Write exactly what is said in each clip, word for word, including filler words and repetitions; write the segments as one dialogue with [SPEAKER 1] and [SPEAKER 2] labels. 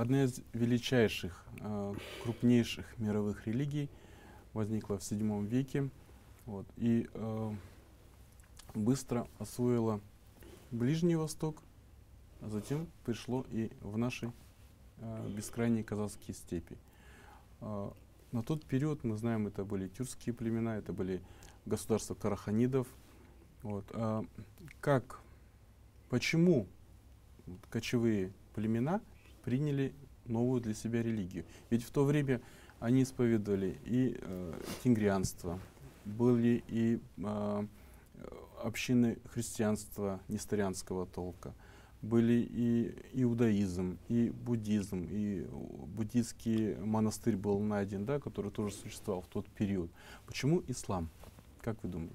[SPEAKER 1] одна из величайших, э, крупнейших мировых религий возникла в седьмом веке, вот, и э, быстро освоила Ближний Восток, а затем пришло и в наши э, бескрайние казахские степи. Э, на тот период, мы знаем, это были тюркские племена, это были государства караханидов. Вот. А как, почему кочевые племена приняли новую для себя религию? Ведь в то время они исповедовали и э, тенгрианство, были и э, общины христианства несторианского толка, были и иудаизм, и буддизм, и буддийский монастырь был найден, да, который тоже существовал в тот период. Почему ислам? Как вы думаете?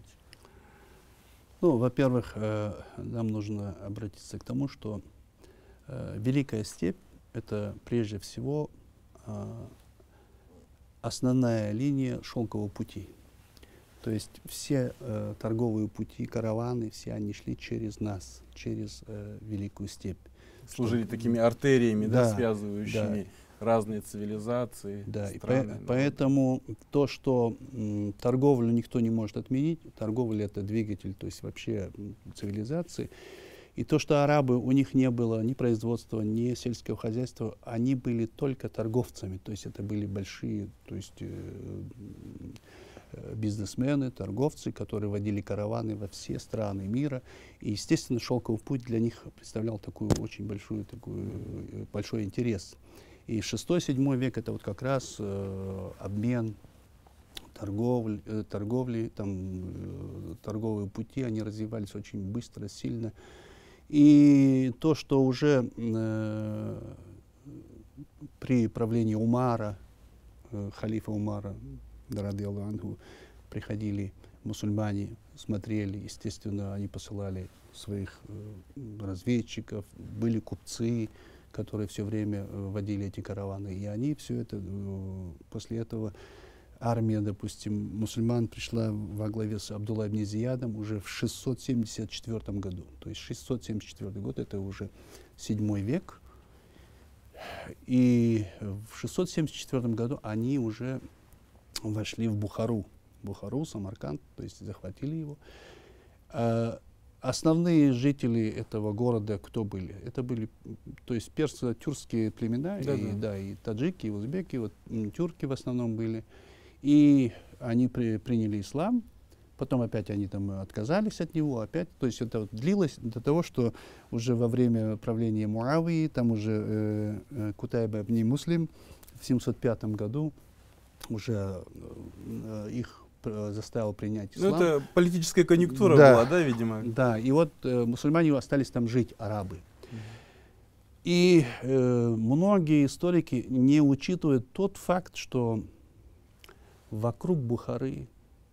[SPEAKER 2] Ну, во-первых, э, нам нужно обратиться к тому, что э, Великая Степь — это прежде всего э, основная линия шелкового пути. То есть все э, торговые пути, караваны, все они шли через нас, через э, Великую Степь.
[SPEAKER 1] Служили
[SPEAKER 2] Что,
[SPEAKER 1] такими артериями, да,
[SPEAKER 2] да,
[SPEAKER 1] связывающими
[SPEAKER 2] да.
[SPEAKER 1] разные цивилизации,
[SPEAKER 2] да,
[SPEAKER 1] страны.
[SPEAKER 2] и по поэтому то, что м, торговлю никто не может отменить, торговля — это двигатель, то есть вообще цивилизации. И то, что арабы, у них не было ни производства, ни сельского хозяйства, они были только торговцами, то есть это были большие, то есть э, бизнесмены, торговцы, которые водили караваны во все страны мира. И, естественно, шелковый путь для них представлял такую очень большую, такую, большой интерес. И шестой-седьмой век — это вот как раз э, обмен, торговли, э, торговли там, э, торговые пути, они развивались очень быстро, сильно. И то, что уже э, при правлении Умара, э, халифа Умара, радиаллаху анху, приходили мусульмане, смотрели, естественно, они посылали своих э, разведчиков, были купцы, которые все время э, водили эти караваны. И они все это, э, после этого армия, допустим, мусульман пришла во главе с Абдулла ибн Зиядом уже в шестьсот семьдесят четвёртом году. То есть шестьсот семьдесят четвёртый год — это уже седьмой век. И в шестьсот семьдесят четвёртом году они уже вошли в Бухару. Бухару, Самарканд, то есть захватили его. А основные жители этого города кто были? Это были, то есть персо-тюркские племена,
[SPEAKER 1] да,
[SPEAKER 2] и,
[SPEAKER 1] да.
[SPEAKER 2] Да, и таджики, и узбеки, вот, тюрки в основном были. И они при, приняли ислам, потом опять они там отказались от него, опять, то есть это вот длилось до того, что уже во время правления Муавии, там уже э, э, Кутайба ибн Муслим в семьсот пятом году уже э, их заставил принять ислам.
[SPEAKER 1] Ну, это политическая конъюнктура
[SPEAKER 2] да,
[SPEAKER 1] была, да, видимо?
[SPEAKER 2] Да, и вот э, мусульмане остались там жить, арабы. Mm-hmm. И э, многие историки не учитывают тот факт, что вокруг Бухары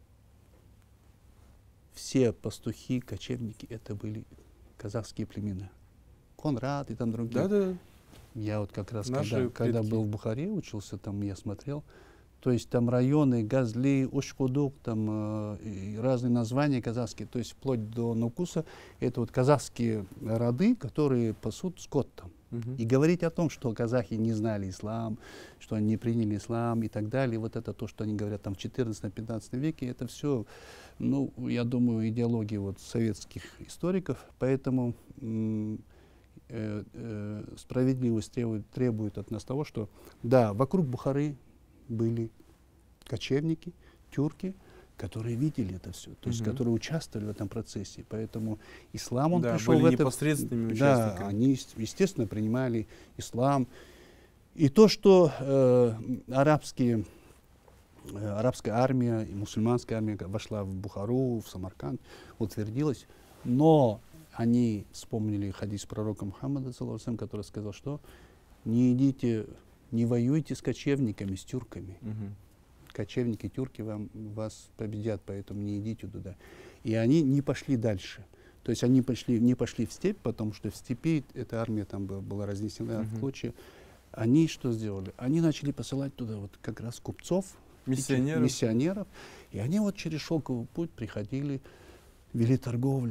[SPEAKER 2] все пастухи, кочевники — это были казахские племена. Конрад и там другие.
[SPEAKER 1] Да, да.
[SPEAKER 2] Я вот как раз,
[SPEAKER 1] Наши
[SPEAKER 2] когда, когда был в Бухаре, учился, там я смотрел, то есть там районы Газли, Ушкудук, там э, разные названия казахские, то есть вплоть до Нукуса, это вот казахские роды, которые пасут скот там. Uh-huh. И говорить о том, что казахи не знали ислам, что они не приняли ислам и так далее, вот это то, что они говорят там в четырнадцатом-пятнадцатом веке, это все, ну, я думаю, идеология вот советских историков, поэтому м- э- э- справедливость требует, требует от нас того, что да, вокруг Бухары были кочевники, тюрки, которые видели это все, то есть угу. которые участвовали в этом процессе. Поэтому ислам, он
[SPEAKER 1] да,
[SPEAKER 2] пришел
[SPEAKER 1] были
[SPEAKER 2] в это...
[SPEAKER 1] непосредственными
[SPEAKER 2] участниками. Да, они, естественно, принимали ислам. И то, что э, арабские, э, арабская армия и мусульманская армия вошла в Бухару, в Самарканд, утвердилась, но они вспомнили хадис пророка Мухаммада, который сказал, что не идите, не воюйте с кочевниками, с тюрками. Угу. Кочевники, тюрки вам, вас победят, поэтому не идите туда. И они не пошли дальше. То есть они пошли, не пошли в степь, потому что в степи эта армия там была, была разнесена uh-huh. в клочья. Они что сделали? Они начали посылать туда вот как раз купцов,
[SPEAKER 1] миссионеров.
[SPEAKER 2] миссионеров. И они вот через шелковый путь приходили, вели торговлю.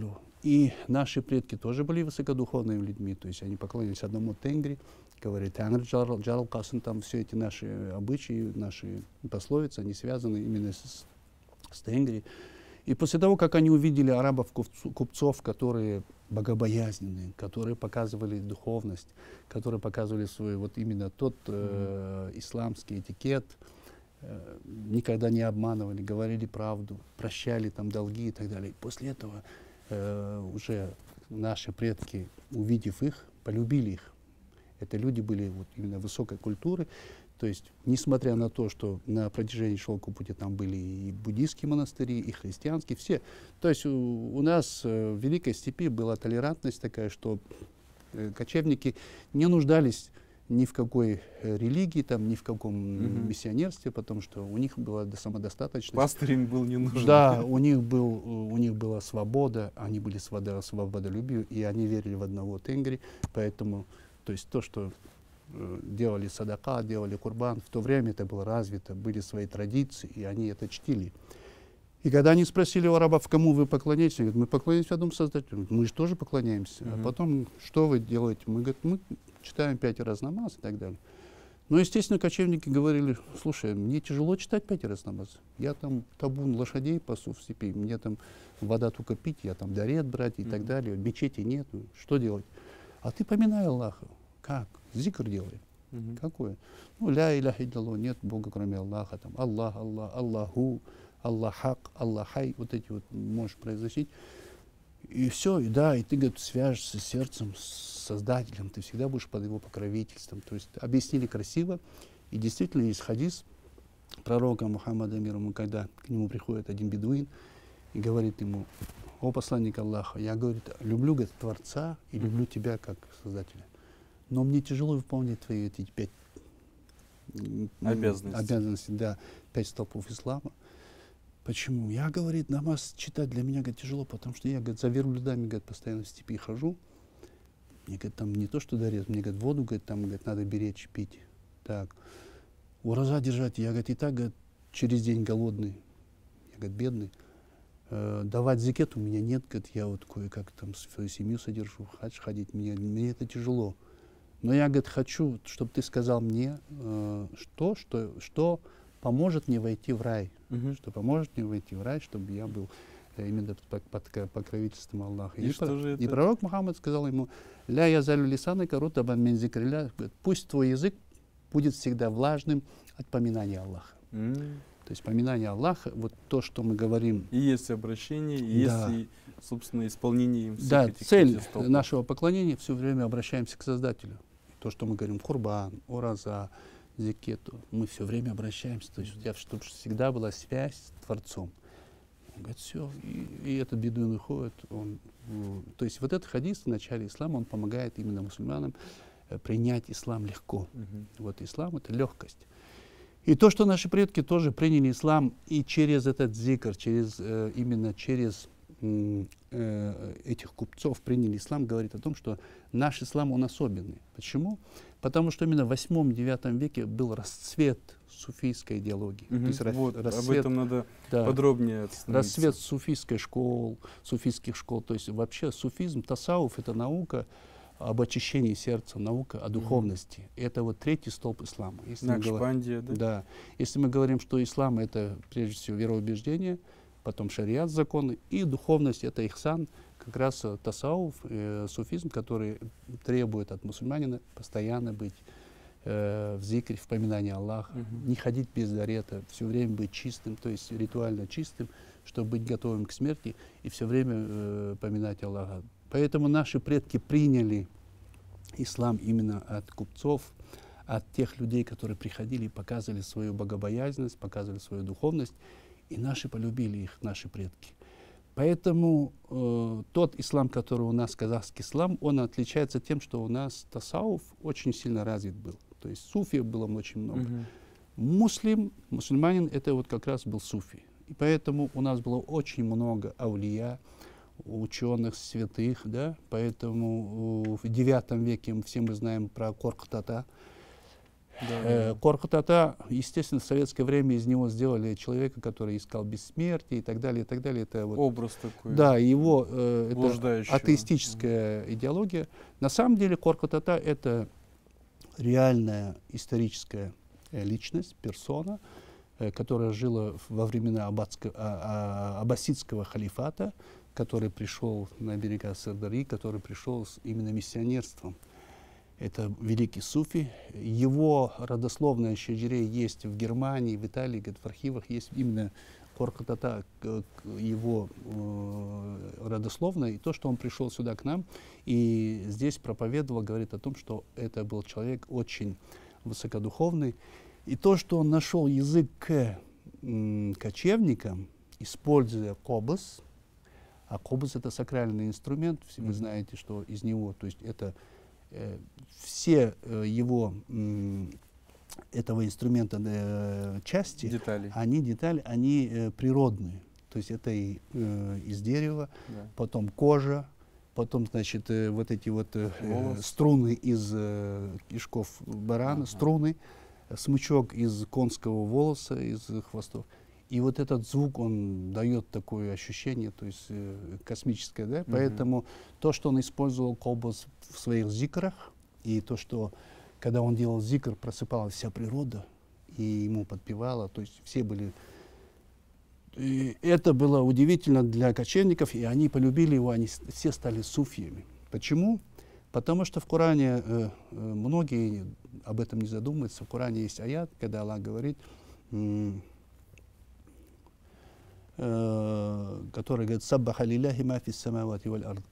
[SPEAKER 2] И наши предки тоже были высокодуховными людьми, то есть они поклонялись одному Тенгри, говорит, Тангри Джарал, Джарал Касан, там все эти наши обычаи, наши пословицы, они связаны именно с, с Тенгри. И после того, как они увидели арабов-купцов, которые богобоязненные, которые показывали духовность, которые показывали свой вот именно тот э, исламский этикет, э, никогда не обманывали, говорили правду, прощали там долги и так далее. После этого э, уже наши предки, увидев их, полюбили их. Это люди были вот именно высокой культуры. То есть, несмотря на то, что на протяжении Шелкового пути там были и буддийские монастыри, и христианские, все. То есть у, у нас э, в Великой Степи была толерантность такая, что э, кочевники не нуждались ни в какой э, религии, там, ни в каком mm-hmm. миссионерстве, потому что у них была самодостаточность.
[SPEAKER 1] Пастырь им был не нужен.
[SPEAKER 2] Да, у них, был, у них была свобода, они были свободолюбивы, и они верили в одного Тенгри, поэтому... То есть то, что э, делали садака, делали курбан, в то время это было развито, были свои традиции, и они это чтили. И когда они спросили у арабов, кому вы поклоняетесь, они говорят, мы поклоняемся одному Создателю. Мы же тоже поклоняемся. Mm-hmm. А потом, что вы делаете? Мы, говорят, мы читаем пять раз намаз и так далее. Но, естественно, кочевники говорили, слушай, мне тяжело читать пять раз намаз. Я там табун лошадей пасу в степи, мне там вода только пить, я там дарет брать и mm-hmm. так далее. Мечети нет, что делать? А ты поминай Аллаха. Как? Зикр делай. Mm-hmm. Какой? Ну, ля иляха илlallah, нет Бога, кроме Аллаха. Там, Аллах, Аллах, Аллаху, Аллахак, Аллахай. Вот эти вот можешь произносить. И все, и да, и ты, говорит, свяжешься сердцем с Создателем. Ты всегда будешь под его покровительством. То есть объяснили красиво. И действительно есть хадис пророка Мухаммада, мир ему, когда к нему приходит один бедуин и говорит ему, о посланник Аллаха, я, говорит, люблю, говорит, Творца и люблю тебя как Создателя. Но мне тяжело выполнять твои эти пять
[SPEAKER 1] обязанностей.
[SPEAKER 2] обязанностей, да, пять столпов ислама. Почему? Я, говорит, намаз читать для меня, говорит, тяжело, потому что я, говорит, за верблюдами, говорит, постоянно в степи хожу. Мне, говорит, там не то, что дарят, мне, говорит, воду, говорит, там, говорит, надо беречь, пить. Так. Ураза держать. Я, говорит, и так, говорит, через день голодный. Я, говорит, бедный. Давать зикет у меня нет, говорит, я вот кое-как там свою семью содержу, хадж ходить, мне, мне это тяжело. Но я, говорит, хочу, чтобы ты сказал мне, э, что, что, что поможет мне войти в рай, uh-huh. что поможет мне войти в рай, чтобы я был э, именно под, под покровительством Аллаха.
[SPEAKER 1] И, и, что же это?
[SPEAKER 2] И пророк Мухаммад сказал ему, ля язалю лисаны карутаба мин зикрилля, пусть твой язык будет всегда влажным от поминания Аллаха. Mm. То есть поминание Аллаха, вот то, что мы говорим.
[SPEAKER 1] И есть обращение, и
[SPEAKER 2] да.
[SPEAKER 1] есть, и, собственно, исполнение им всех
[SPEAKER 2] да,
[SPEAKER 1] этих
[SPEAKER 2] цель нашего поклонения все время обращаемся к Создателю. То, что мы говорим, курбан, ураза, зикету, мы все время обращаемся. То есть, mm-hmm. чтобы всегда была связь с Творцом. Он говорит, все, и, и этот бедуин выходит. Он, то есть вот этот хадис в начале ислама, он помогает именно мусульманам э, принять ислам легко. Mm-hmm. Вот ислам — это легкость. И то, что наши предки тоже приняли ислам и через этот зикр, через, э, именно через э, э, этих купцов приняли ислам, говорит о том, что наш ислам, он особенный. Почему? Потому что именно в восьмом-девятом веке был расцвет суфийской идеологии.
[SPEAKER 1] Угу.
[SPEAKER 2] То есть
[SPEAKER 1] вот,
[SPEAKER 2] расцвет,
[SPEAKER 1] об этом надо да, подробнее остановиться.
[SPEAKER 2] Расцвет суфийской школ, суфийских школ. То есть вообще суфизм, тасауф — это наука об очищении сердца, наука о духовности. Mm-hmm. Это вот третий столб ислама.
[SPEAKER 1] Накшбандия, да?
[SPEAKER 2] Да. Если мы говорим, что ислам — это прежде всего вероубеждение, потом шариат, законы, и духовность — это ихсан, как раз тасауф, э, суфизм, который требует от мусульманина постоянно быть э, в зикре, в поминании Аллаха, mm-hmm. не ходить без дарета, все время быть чистым, то есть ритуально чистым, чтобы быть готовым к смерти и все время э, поминать Аллаха. Поэтому наши предки приняли ислам именно от купцов, от тех людей, которые приходили и показывали свою богобоязненность, показывали свою духовность, и наши полюбили их, наши предки. Поэтому э, тот ислам, который у нас, казахский ислам, он отличается тем, что у нас тасауф очень сильно развит был. То есть суфиев было очень много. Mm-hmm. Муслим, мусульманин, это вот как раз был суфи. И поэтому у нас было очень много аулия, ученых, святых, да, поэтому в девятом веке все мы знаем про Коркутата. Э, Коркут Ата, естественно, в советское время из него сделали человека, который искал бессмертие и так далее, и так далее. Это вот,
[SPEAKER 1] образ такой.
[SPEAKER 2] да, его э, это атеистическая mm-hmm. идеология. На самом деле Коркут Ата — это реальная историческая э, личность, персона, э, которая жила во времена аббатского, а, а, аббасидского халифата, который пришел на берега Сырдари, который пришел с именно миссионерством. Это великий суфи. Его родословная шаджире есть в Германии, в Италии, говорит, в архивах есть именно Коркут Ата, его э, родословная, и то, что он пришел сюда к нам и здесь проповедовал, говорит о том, что это был человек очень высокодуховный. И то, что он нашел язык к м, кочевникам, используя кобус, а кобус — это сакральный инструмент, вы mm-hmm. знаете, что из него, то есть это э, все э, его м, этого инструмента э, части, детали. они детали, они э, природные, то есть это и э, из дерева, yeah. потом кожа, потом, значит, э, вот эти вот э, э, струны из э, кишков барана, uh-huh. струны, смычок из конского волоса, из хвостов. И вот этот звук, он дает такое ощущение, то есть э, космическое, да? Mm-hmm. Поэтому то, что он использовал кобус в своих зикрах, и то, что когда он делал зикр, просыпалась вся природа, и ему подпевала, то есть все были... И это было удивительно для кочевников, и они полюбили его, они все стали суфиями. Почему? Потому что в Коране, э, э, многие об этом не задумываются, в Коране есть аят, когда Аллах говорит... М- который говорит, «Саббаха лилляхи ма фис самавати валь ард».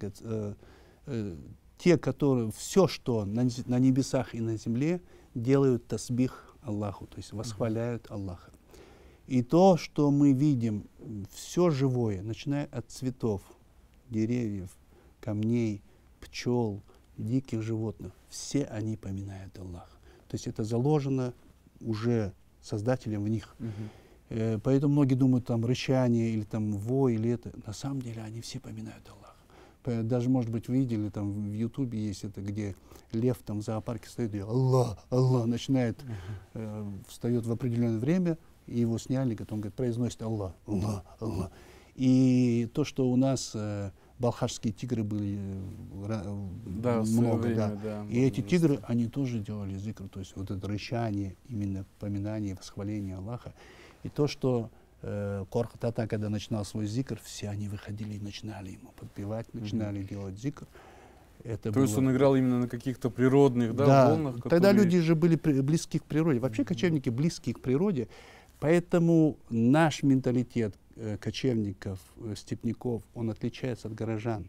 [SPEAKER 2] Те, которые, все, что на, на небесах и на земле, делают тасбих Аллаху, то есть восхваляют Аллаха. И то, что мы видим, все живое, начиная от цветов, деревьев, камней, пчел, диких животных, все они поминают Аллаха. То есть это заложено уже Создателем в них. Uh-huh. Поэтому многие думают, там, рычание, или там вой, или это. На самом деле они все поминают Аллаха. Даже, может быть, вы видели, там в Ютубе есть это, где лев там в зоопарке стоит, и Аллах, Аллах, начинает, uh-huh. э, встает в определенное время, и его сняли, он говорит, произносит Аллах, Аллах, Аллах. И то, что у нас э, балхашские тигры были э, да, много, время, да. Да, и эти тигры, вести. Они тоже делали зикр, то есть вот это рычание, именно поминание, восхваление Аллаха. И то, что э, Коркут Ата, когда начинал свой зикр, все они выходили и начинали ему подпевать, начинали mm-hmm. делать зикр. Это
[SPEAKER 1] то
[SPEAKER 2] было...
[SPEAKER 1] есть он играл именно на каких-то природных, да,
[SPEAKER 2] да,
[SPEAKER 1] волнах?
[SPEAKER 2] Тогда которые... люди же были при, близки к природе. Вообще mm-hmm. кочевники близки к природе. Поэтому наш менталитет э, кочевников, э, степняков, он отличается от горожан.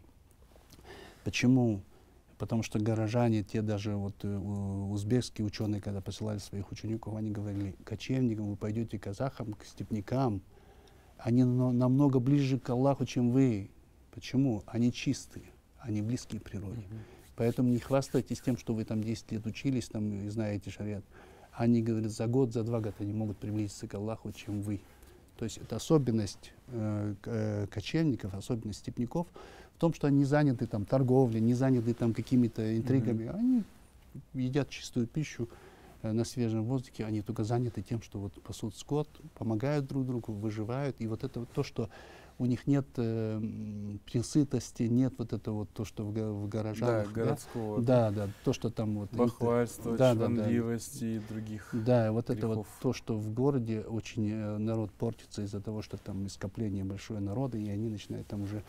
[SPEAKER 2] Почему? Потому что горожане, те даже вот э, узбекские ученые, когда посылали своих учеников, они говорили, кочевникам вы пойдете к казахам, к степнякам, они но, намного ближе к Аллаху, чем вы. Почему? Они чистые, они близкие к природе. Mm-hmm. Поэтому не хвастайтесь тем, что вы там десять лет учились там, и знаете шариат. Они говорят, за год, за два года они могут приблизиться к Аллаху, чем вы. То есть это особенность э, э, кочевников, особенность степняков в том, что они не заняты там торговлей, не заняты там какими-то интригами. Mm-hmm. Они едят чистую пищу э, на свежем воздухе, они только заняты тем, что вот пасут скот, помогают друг другу, выживают. И вот это вот то, что у них нет э, пресытости, нет вот этого вот то, что в, в горожанах.
[SPEAKER 1] Да, городского.
[SPEAKER 2] Да, да, да, то, что там вот...
[SPEAKER 1] Бахвальство,
[SPEAKER 2] да,
[SPEAKER 1] чванливость
[SPEAKER 2] да, да.
[SPEAKER 1] и других
[SPEAKER 2] Да, вот
[SPEAKER 1] грехов.
[SPEAKER 2] это вот то, что в городе очень э, народ портится из-за того, что там скопление большое народа, и они начинают там уже...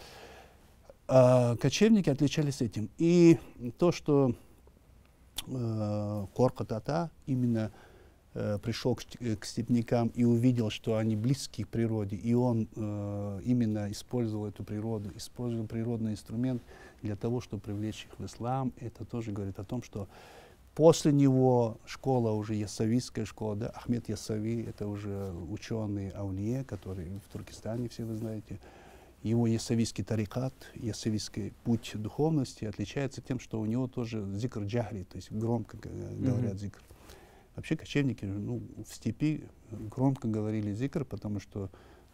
[SPEAKER 2] А кочевники отличались этим. И то, что э, Коркут Ата именно э, пришел к, к степнякам и увидел, что они близки к природе, и он э, именно использовал эту природу, использовал природный инструмент для того, чтобы привлечь их в ислам. Это тоже говорит о том, что после него школа уже яссавийская школа, да, Ахмед Яссави, это уже ученый аулие, который в Туркестане, все вы знаете. Его яссавийский тарикат, яссавийский путь духовности отличается тем, что у него тоже зикр джахри, то есть громко говорят mm-hmm. зикр. Вообще кочевники ну, в степи громко говорили зикр, потому что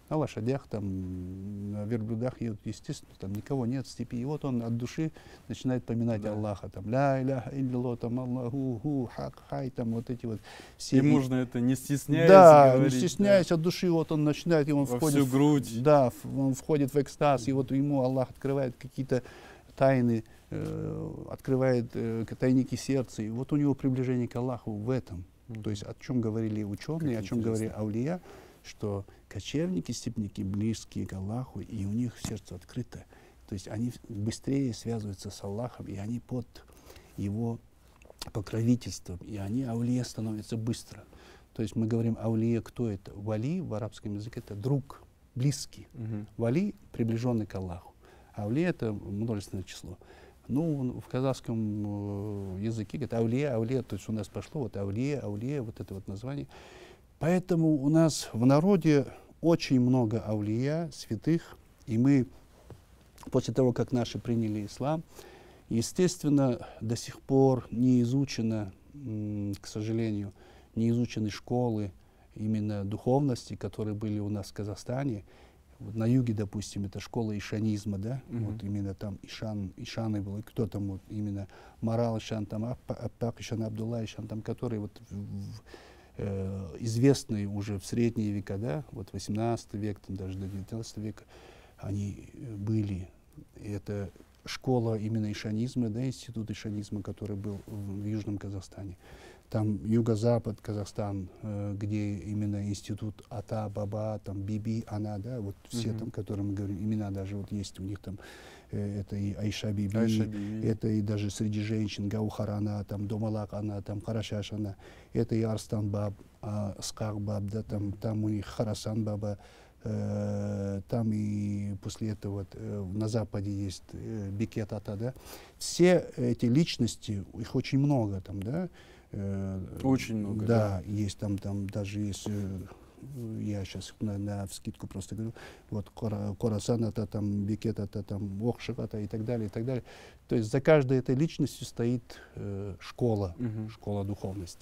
[SPEAKER 2] на лошадях, там, на верблюдах едут, естественно, там никого нет в степи. И вот он от души начинает поминать да. Аллаха, там, ля иляха илля, там, Аллаху, ху, хак, хай, там, вот эти вот все.
[SPEAKER 1] И можно это не стесняясь
[SPEAKER 2] да,
[SPEAKER 1] говорить.
[SPEAKER 2] не стесняясь
[SPEAKER 1] да.
[SPEAKER 2] от души, вот он начинает, и он
[SPEAKER 1] Во
[SPEAKER 2] входит
[SPEAKER 1] всю грудь.
[SPEAKER 2] Да, он входит в экстаз, и вот ему Аллах открывает какие-то тайны, э, открывает э, тайники сердца, и вот у него приближение к Аллаху в этом. Mm-hmm. То есть о чем говорили ученые, как о чем говорили аулия, что кочевники, степники близкие к Аллаху, и у них сердце открыто. То есть они быстрее связываются с Аллахом, и они под его покровительством, и они аулия становятся быстро. То есть мы говорим аулия, кто это? Вали в арабском языке это друг, близкий. Mm-hmm. Вали приближенный к Аллаху. Аулия это множественное число. Ну, в казахском э, языке говорят аулия, аулия, то есть у нас пошло вот аулия, аулия, вот это вот название. Поэтому у нас в народе очень много аулия, святых, и мы после того, как наши приняли ислам, естественно, до сих пор не изучено, м, к сожалению, не изучены школы именно духовности, которые были у нас в Казахстане. Вот на юге, допустим, это школа ишанизма, да, mm-hmm. вот именно там Ишан, Ишаны был, кто там вот именно Марал Ишан, там Аппак Ишан, Абдулла Ишан, там, которые вот в, в, э, известные уже в средние века, да, вот восемнадцатый век, там даже до девятнадцатого века, они были. И это школа именно ишанизма, да, институт ишанизма, который был в, в Южном Казахстане. Там юго-запад Казахстан, э, где именно институт Ата, Баба, там Биби, Ана, да, вот все mm-hmm. там, которые мы говорим, имена даже вот есть у них там, э, это и Айша Биби, Айша Биби, это и даже среди женщин Гаухар Ана, там Домалак Ана, там Харашаш Ана, это и Арстан Баб, а, Скак Баб, да, там, там у них Харасан Баба, э, там и после этого вот, э, на западе есть э, Бекет Ата, да. Все эти личности, их очень много там, да.
[SPEAKER 1] Очень много.
[SPEAKER 2] Да, да, есть там, там даже есть, э, я сейчас на, на вскидку просто говорю, вот Корасан это там, Бекет это там, Охшик это и так далее, и так далее. То есть за каждой этой личностью стоит э, школа, угу. школа духовности.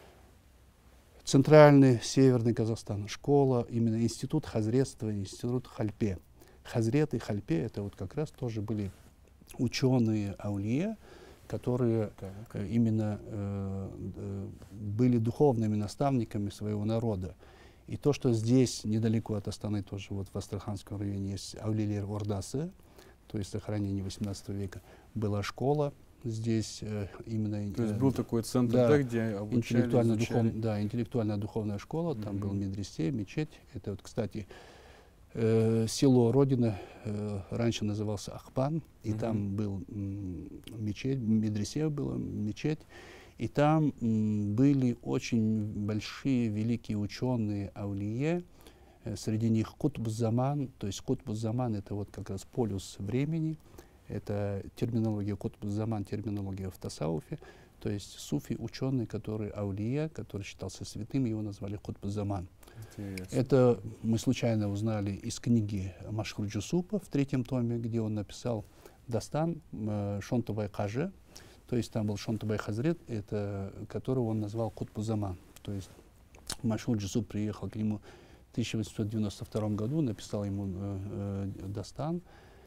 [SPEAKER 2] Центральный, северный Казахстан, школа, именно институт хазретства, институт хальпе. Хазрет и хальпе это вот как раз тоже были ученые аулия, которые э, именно э, э, были духовными наставниками своего народа. И то, что здесь, недалеко от Астаны, тоже вот в Астраханском районе есть Аулилер Ордасы, то есть сохранение восемнадцатого века, была школа здесь э, именно...
[SPEAKER 1] То есть был э, такой центр, да, да, где обучали,
[SPEAKER 2] интеллектуально духов, да, интеллектуальная духовная школа, mm-hmm. там был медресе, мечеть. Это вот, кстати, Э, село Родина э, раньше назывался Ахпан, и mm-hmm. там был м, мечеть, медресе была мечеть, и там м, были очень большие, великие ученые аулие, э, среди них Кутб-Заман, то есть Кутб-Заман это вот как раз полюс времени, это терминология Кутб-Заман, терминология в Тасауфе, то есть суфи, ученый, который аулия, который считался святым, его назвали Кутб-Заман. Интересно. Это мы случайно узнали из книги Машхур Джусупа в третьем томе, где он написал Дастан э, Шонтабай Кажи, то есть там был Шонтабай Хазрет, это, которого он назвал Кутб-Заман. То есть Машхур Джусуп приехал к нему в тысяча восемьсот девяносто втором году, написал ему э, э, Дастан.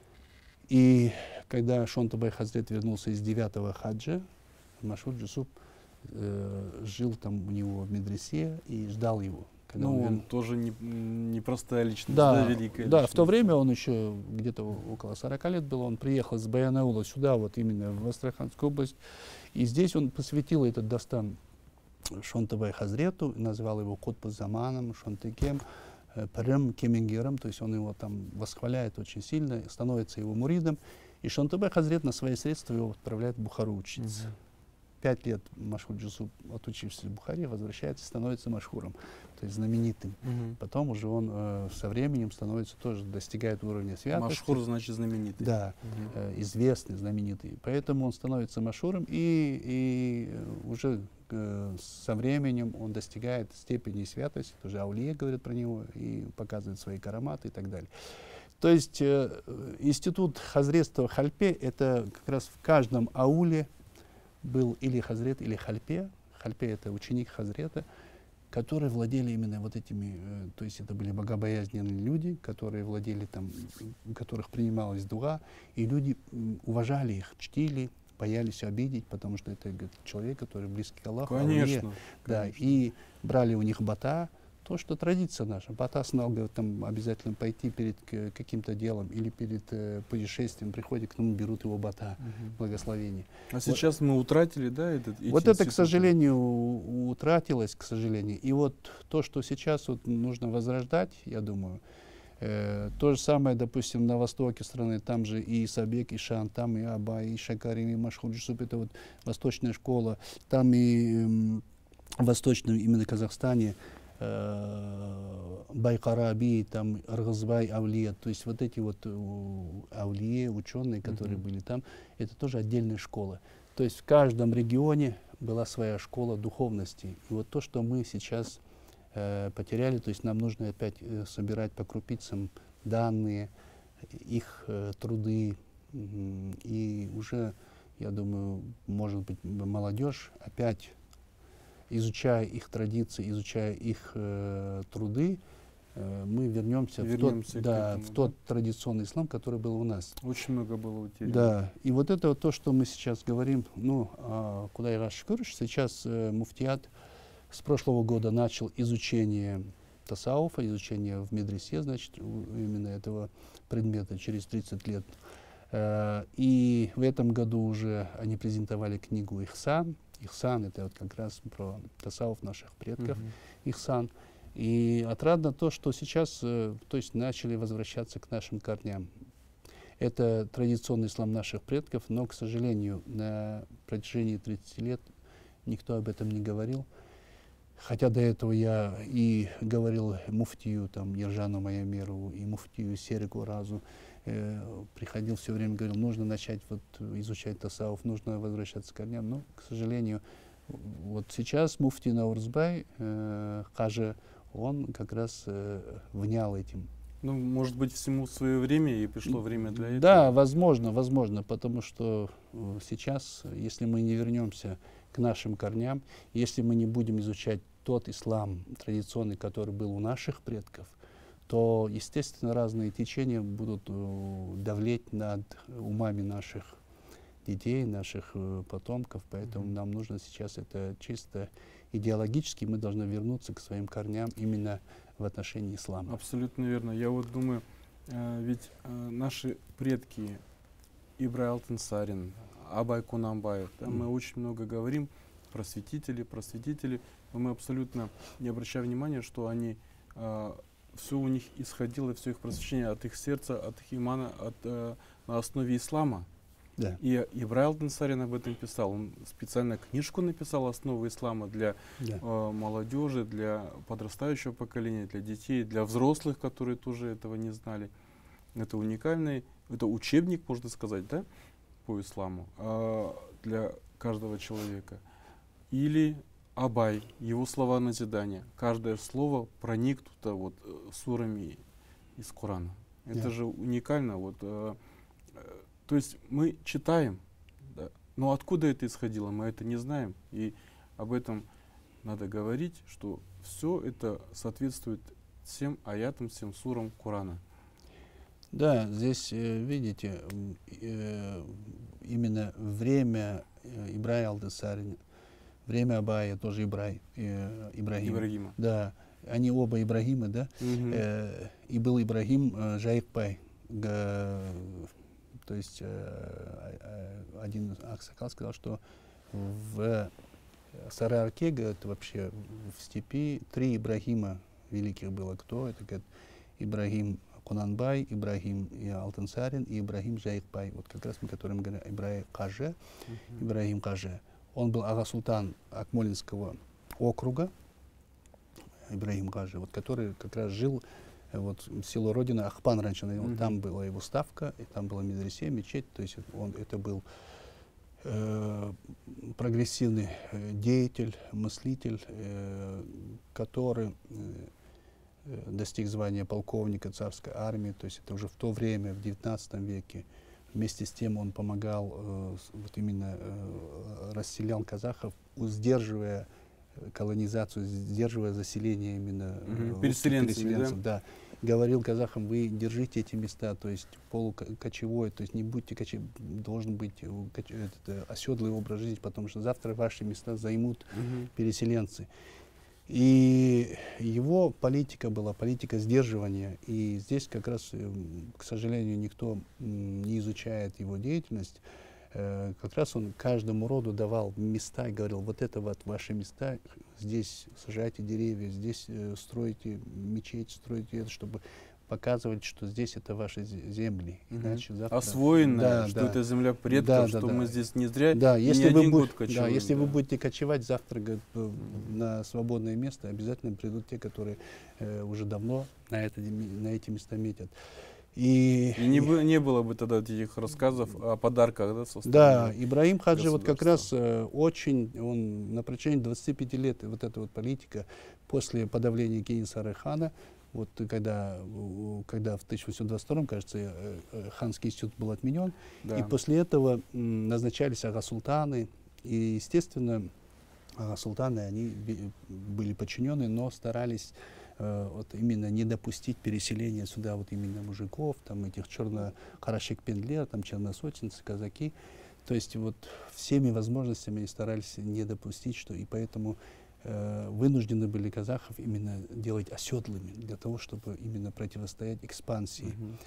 [SPEAKER 2] И когда Шонтабай Хазрет вернулся из девятого хаджа, Машхур Джусуп э, жил там у него в медресе и ждал его.
[SPEAKER 1] Ну, он, он тоже не, не простая личность,
[SPEAKER 2] да,
[SPEAKER 1] да, великая
[SPEAKER 2] да,
[SPEAKER 1] личность.
[SPEAKER 2] В то время он еще где-то около сорока лет был, он приехал с Баянаула сюда, вот именно в Астраханскую область, и здесь он посвятил этот дастан Шонтабай Хазрету, назвал его Кутб-Заманом, Шонтекем, Прем Кемингером, то есть он его там восхваляет очень сильно, становится его муридом, и Шонтабай Хазрет на свои средства его отправляет в Бухару учиться. Mm-hmm. Пять лет Машхур Джусуп, отучившись в Бухаре, возвращается, становится машхуром, то есть знаменитым. Mm-hmm. Потом уже он э, со временем становится тоже, достигает уровня святости.
[SPEAKER 1] Машхур значит знаменитый.
[SPEAKER 2] Да, mm-hmm. э, известный, знаменитый. Поэтому он становится машхуром, и, и уже э, со временем он достигает степени святости, тоже аулия говорит про него, и показывает свои караматы и так далее. То есть э, институт хазретства хальпе, это как раз в каждом ауле был или хазрет, или хальпе. Хальпе — это ученик хазрета. которые владели именно вот этими, э, то есть это были богобоязненные люди, которые владели там, у которых принималась дуа, и люди м, уважали их, чтили, боялись обидеть, потому что это говорит, человек, который близкий к Аллаху.
[SPEAKER 1] Конечно,
[SPEAKER 2] аулия, да,
[SPEAKER 1] конечно.
[SPEAKER 2] и брали у них бата, то, что традиция наша. Бата знал, говорит, там обязательно пойти перед к- каким-то делом или перед э, путешествием, приходят к нему, берут его бата,
[SPEAKER 1] Мгм.
[SPEAKER 2] благословение.
[SPEAKER 1] А сейчас мы утратили, да, этот, эти
[SPEAKER 2] Вот это, к
[SPEAKER 1] институты?
[SPEAKER 2] сожалению, у- утратилось, к сожалению. И вот то, что сейчас вот нужно возрождать, я думаю, э, то же самое, допустим, на востоке страны, там же и Сабек, и Шан, там и Аба, и Шакарим, и Машхур Джусуп, это вот восточная школа, там и м, в восточном именно Казахстане э, Байкараби, там Аргазбай, Авлия, то есть вот эти вот э, Авлии, ученые, которые
[SPEAKER 1] Мгм.
[SPEAKER 2] были там, это тоже отдельная школа. То есть в каждом регионе была своя школа духовности. И вот то, что мы сейчас э, потеряли, то есть нам нужно опять э, собирать по крупицам данные, их э, труды. М, И уже, я думаю, может быть, молодежь опять, изучая их традиции, изучая их э, труды, э, мы вернемся, в,
[SPEAKER 1] Вернемся
[SPEAKER 2] тот,
[SPEAKER 1] к
[SPEAKER 2] да,
[SPEAKER 1] этому,
[SPEAKER 2] в
[SPEAKER 1] да?
[SPEAKER 2] тот традиционный ислам, который был у нас.
[SPEAKER 1] Очень много было утеряно.
[SPEAKER 2] Да, и вот это вот то, что мы сейчас говорим, ну, а, куда я шкур, сейчас э, муфтият с прошлого года начал изучение тасауфа, изучение в медресе, значит, у- именно этого предмета через тридцать лет. Э, и в этом году уже они презентовали книгу «Ихсан». «Ихсан» — это вот как раз про тасауф наших предков,
[SPEAKER 1] Мгм.
[SPEAKER 2] «Ихсан». И отрадно то, что сейчас, э, то есть, начали возвращаться к нашим корням. Это традиционный ислам наших предков, но, к сожалению, на протяжении тридцати лет никто об этом не говорил. Хотя до этого я и говорил муфтию там, Ержану Маямерову, и муфтию Серику Разу, э, приходил все время, говорил, нужно начать вот, изучать тасауф, нужно возвращаться к корням. Но, к сожалению, вот сейчас муфти Наурзбай, э, Кажи, он как раз э, внял этим.
[SPEAKER 1] Ну, может быть, всему свое время, и пришло время для этого.
[SPEAKER 2] Да, возможно, возможно, потому что э, сейчас, если мы не вернемся к нашим корням, если мы не будем изучать тот ислам традиционный, который был у наших предков, то, естественно, разные течения будут э, давлеть над умами наших детей, наших э, потомков, поэтому
[SPEAKER 1] Мгм.
[SPEAKER 2] нам нужно сейчас это чисто идеологически, мы должны вернуться к своим корням именно в отношении ислама.
[SPEAKER 1] Абсолютно верно. Я вот думаю, э, ведь э, наши предки Ибрай Алтынсарин, Абай Кунанбаев, да, мы
[SPEAKER 2] Мгм.
[SPEAKER 1] очень много говорим, просветители, просветители, но мы абсолютно не обращаем внимания, что они, э, все у них исходило, все их просвещение от их сердца, от их имана, от, э, на основе ислама.
[SPEAKER 2] Да.
[SPEAKER 1] И Ибрай Алтынсарин об этом писал. Он специально книжку написал «Основы ислама» для
[SPEAKER 2] Да.
[SPEAKER 1] э, молодежи, для подрастающего поколения, для детей, для взрослых, которые тоже этого не знали. Это уникальный, это учебник, можно сказать, да, по исламу, э, для каждого человека. Или Абай, его слова назидания. Каждое слово проникнуто вот, э, сурами из Корана. Это
[SPEAKER 2] Да.
[SPEAKER 1] же уникально. Вот, э, э, то есть мы читаем, да, но откуда это исходило, мы это не знаем. И об этом надо говорить, что все это соответствует всем аятам, всем сурам Корана.
[SPEAKER 2] Да, здесь, э, видите, м, э, именно время э, Ибрая Алтынсарина, время Абая, тоже Ибрай, э, Ибрагим.
[SPEAKER 1] Ибрагима.
[SPEAKER 2] Да, они оба Ибрагимы, да.
[SPEAKER 1] Мгм.
[SPEAKER 2] Э, и был Ибрагим э, Жайкбай. Га- то есть э, э, один аксакал сказал, что в Сарарке, говорит, вообще в степи три Ибрагима великих было. Кто? Это, говорит, Ибрагим Кунанбай, Ибрагим и Алтынсарин и Ибрагим Жайкбай. Вот как раз мы, которым говорим, Ибрагим Каже,
[SPEAKER 1] Мгм.
[SPEAKER 2] Ибрагим Каже. Он был ага-султан Акмолинского округа, Ибрагим Каже, вот, который как раз жил э, вот, село Родина, Ахпан раньше,
[SPEAKER 1] Мгм.
[SPEAKER 2] там была его ставка, и там была медресе, мечеть, то есть он, это был э, прогрессивный э, деятель, мыслитель, э, который э, э, достиг звания полковника царской армии, то есть это уже в то время, в девятнадцатом веке. Вместе с тем он помогал, э, с- вот именно э, расселял казахов, сдерживая колонизацию, сдерживая заселение именно
[SPEAKER 1] Мгм.
[SPEAKER 2] э,
[SPEAKER 1] Переселенцев,
[SPEAKER 2] переселенцев, да. Говорил казахам, вы держите эти места, то есть полукочевой, то есть не будьте коче, должен быть э, коч- этот, э, оседлый образ жизни, потому что завтра ваши места займут
[SPEAKER 1] Мгм.
[SPEAKER 2] переселенцы. И его политика была политика сдерживания. И здесь как раз, э, к сожалению, никто м, не изучает его деятельность. Э, как раз он каждому роду давал места и говорил, вот это вот ваши места, здесь сажайте деревья, здесь э, стройте мечеть, стройте это, чтобы показывать, что здесь это ваши зе- земли.
[SPEAKER 1] Мгм.
[SPEAKER 2] Иначе завтра...
[SPEAKER 1] Освоенная,
[SPEAKER 2] Да,
[SPEAKER 1] что
[SPEAKER 2] да.
[SPEAKER 1] это земля предков,
[SPEAKER 2] Да, да,
[SPEAKER 1] что
[SPEAKER 2] да.
[SPEAKER 1] мы здесь не зря
[SPEAKER 2] Да,
[SPEAKER 1] и
[SPEAKER 2] если,
[SPEAKER 1] не
[SPEAKER 2] вы,
[SPEAKER 1] один
[SPEAKER 2] бу-
[SPEAKER 1] год
[SPEAKER 2] да,
[SPEAKER 1] кочуем.
[SPEAKER 2] если вы
[SPEAKER 1] да.
[SPEAKER 2] будете кочевать завтра говорит, э, на свободное место, обязательно придут те, которые э, уже давно на, это, ме- на эти места метят. И,
[SPEAKER 1] И не,
[SPEAKER 2] и-
[SPEAKER 1] бы- не было бы тогда этих рассказов о подарках, да, со
[SPEAKER 2] да,
[SPEAKER 1] стороны
[SPEAKER 2] Ибрагим Хаджи вот как раз
[SPEAKER 1] государства.
[SPEAKER 2] э, очень, он на протяжении двадцати пяти лет, вот эта вот политика, после подавления Кенисара хана, вот когда, у- когда в тысяча восемьсот двадцать втором, кажется, э, э, ханский институт был отменен,
[SPEAKER 1] Да.
[SPEAKER 2] и после этого м, назначались ага-султаны, и, естественно, ага-султаны, они би- были подчинены, но старались э, вот именно не допустить переселения сюда вот именно мужиков, там этих черно-карашек-пендлер, там черносотенцы, казаки. То есть вот всеми возможностями старались не допустить, что и поэтому э, вынуждены были казахов именно делать оседлыми для того, чтобы именно противостоять экспансии.
[SPEAKER 1] Мгм.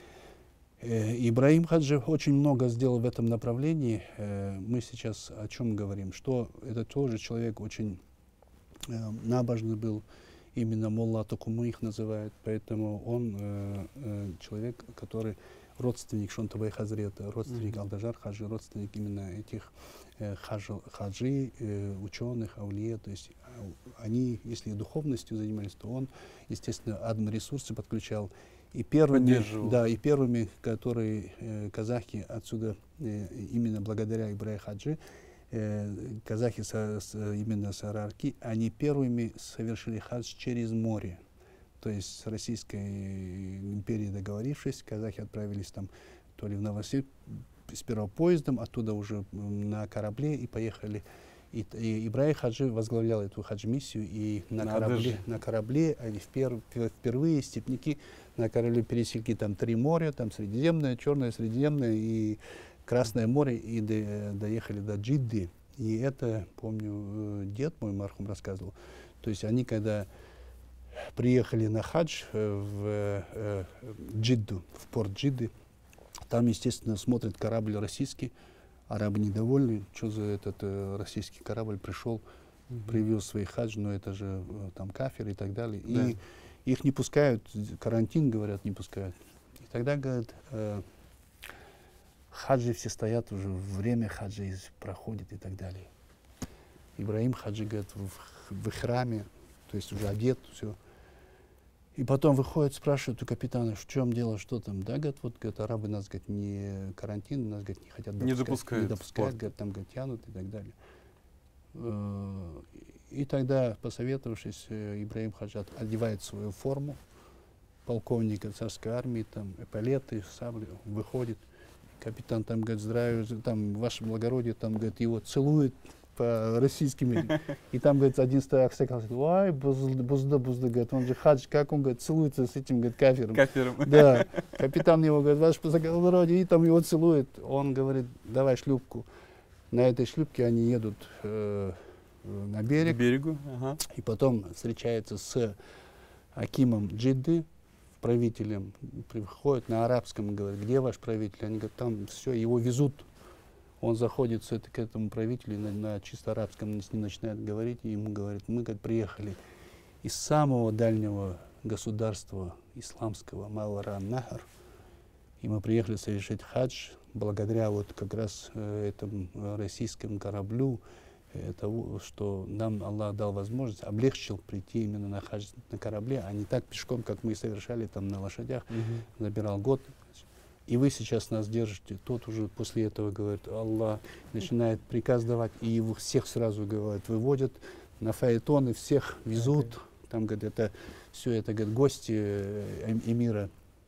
[SPEAKER 2] Э, Ибрагим Хаджи очень много сделал в этом направлении. Э, Мы сейчас о чем говорим? Что это тоже человек очень э, набожный был, именно Молла Токумы их называют, поэтому он э, э, человек, который родственник Шонтабай Хазрета, родственник
[SPEAKER 1] Мгм.
[SPEAKER 2] Алдажар Хаджи, родственник именно этих э, хаджи, хаджи э, ученых, аулия, то есть э, они, если духовностью занимались, то он, естественно, адм-ресурсы подключал. И первыми,
[SPEAKER 1] Поддерживал.
[SPEAKER 2] да, и первыми, которые э, казахи отсюда, э, именно благодаря Ибрагиму Хаджи, э, казахи со, с, именно с Арарки, они первыми совершили хадж через море. То есть с Российской империей договорившись, казахи отправились там то ли в Новосибирск, сперва поездом, оттуда уже м, на корабле и поехали. И, и Ибрагим Хаджи возглавлял эту хадж-миссию, и на
[SPEAKER 1] Надо
[SPEAKER 2] корабле,
[SPEAKER 1] же.
[SPEAKER 2] на корабле они впер- впер- впервые, степняки, на корабле пересекли там три моря, там Средиземное, Черное, Средиземное и Красное море, и до- доехали до Джидды. И это, помню, э, дед мой мархум рассказывал. То есть они, когда приехали на хадж э, в э, Джидду, в порт Джидды, там, естественно, смотрит корабль российский, арабы недовольны, что за этот э, российский корабль пришел,
[SPEAKER 1] Мгм.
[SPEAKER 2] привез свои хадж, но это же э, там кафир и так далее.
[SPEAKER 1] Да.
[SPEAKER 2] И их не пускают, карантин, говорят, не пускают. И тогда, говорят, э, хаджи все стоят, уже время хаджи из- проходит и так далее. Ибрагим Хаджи, говорит, в, в храме, то есть уже одет, все. И потом выходит, спрашивает у капитана, в чем дело, что там. Да, говорит, вот, говорит, арабы нас, говорит, не карантин, нас, говорит, не хотят
[SPEAKER 1] Не
[SPEAKER 2] допускать,
[SPEAKER 1] допускают
[SPEAKER 2] не
[SPEAKER 1] в
[SPEAKER 2] допускают,
[SPEAKER 1] порт.
[SPEAKER 2] говорит, там, говорит, тянут и так далее. Э, И тогда, посоветовавшись, э, Ибрагим Хаджи от- одевает свою форму полковника царской армии, там, эполеты, сабли, выходит. Капитан там, говорит, здравия, там, ваше благородие, там, говорит, его целует по российским. И там, говорит, один стояк сказал, ой, бузда, бузда, бузда, говорит, он же хадж, как он, говорит, целуется с этим, говорит, кафиром.
[SPEAKER 1] Кафиром.
[SPEAKER 2] Да, капитан его, говорит, ваше благородие, и там его целует. Он говорит, давай шлюпку. На этой шлюпке они едут э, на
[SPEAKER 1] К
[SPEAKER 2] берег,
[SPEAKER 1] берегу. Ага.
[SPEAKER 2] и потом встречается с Акимом Джидды, правителем, приходит на арабском и говорит, где ваш правитель? Они говорят, там все, его везут. Он заходит с это, к этому правителю на, на чисто арабском, с ним начинает говорить, и ему говорит, мы говорит, приехали из самого дальнего государства исламского, Мауаран-Нахар, и мы приехали совершить хадж благодаря вот как раз э, этому э, российскому кораблю, э, того, что нам Аллах дал возможность, облегчил прийти именно на хадж на корабле, а не так пешком, как мы совершали там на лошадях,
[SPEAKER 1] Мгм.
[SPEAKER 2] забирал год. И вы сейчас нас держите. Тот уже после этого говорит, Аллах начинает приказ давать, и его всех сразу, говорит, выводят на фаэтоны, всех везут. Там, говорит, это все это, говорит, гости э, эм- эмира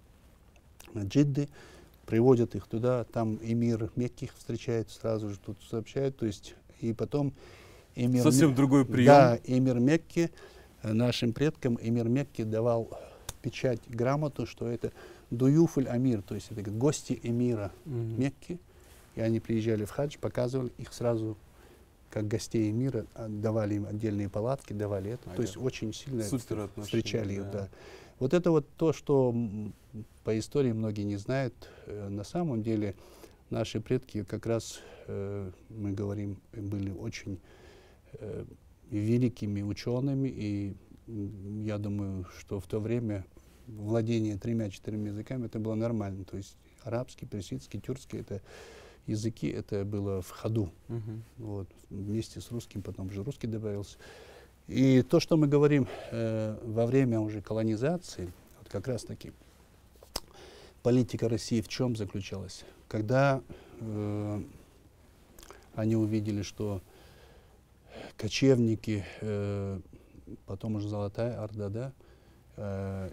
[SPEAKER 2] Джидды, приводят их туда, там эмир Мекки их встречает, сразу же тут сообщают, то есть, и потом Эмир
[SPEAKER 1] Совсем
[SPEAKER 2] Ме-
[SPEAKER 1] другой прием.
[SPEAKER 2] Да, эмир Мекки, э, нашим предкам эмир Мекки давал печать, грамоту, что это дуюфуль амир, то есть это гости эмира
[SPEAKER 1] Мгм.
[SPEAKER 2] Мекки. И они приезжали в хадж, показывали их сразу как гостей мира, давали им отдельные палатки, давали это.
[SPEAKER 1] Ага.
[SPEAKER 2] То есть очень сильно
[SPEAKER 1] Супер отношения,
[SPEAKER 2] встречали их.
[SPEAKER 1] да.
[SPEAKER 2] Да. Вот это вот то, что м, по истории многие не знают. Э, на самом деле наши предки как раз, э, мы говорим, были очень э, великими учеными. И м, я думаю, что в то время владение тремя-четырьмя языками это было нормально. То есть арабский, персидский, тюркский — это языки, это было в ходу.
[SPEAKER 1] Мгм.
[SPEAKER 2] Вот, вместе с русским, потом уже русский добавился. И то, что мы говорим э, во время уже колонизации, вот как раз таки политика России в чем заключалась? Когда э, они увидели, что кочевники, э, потом уже Золотая Орда, да, э,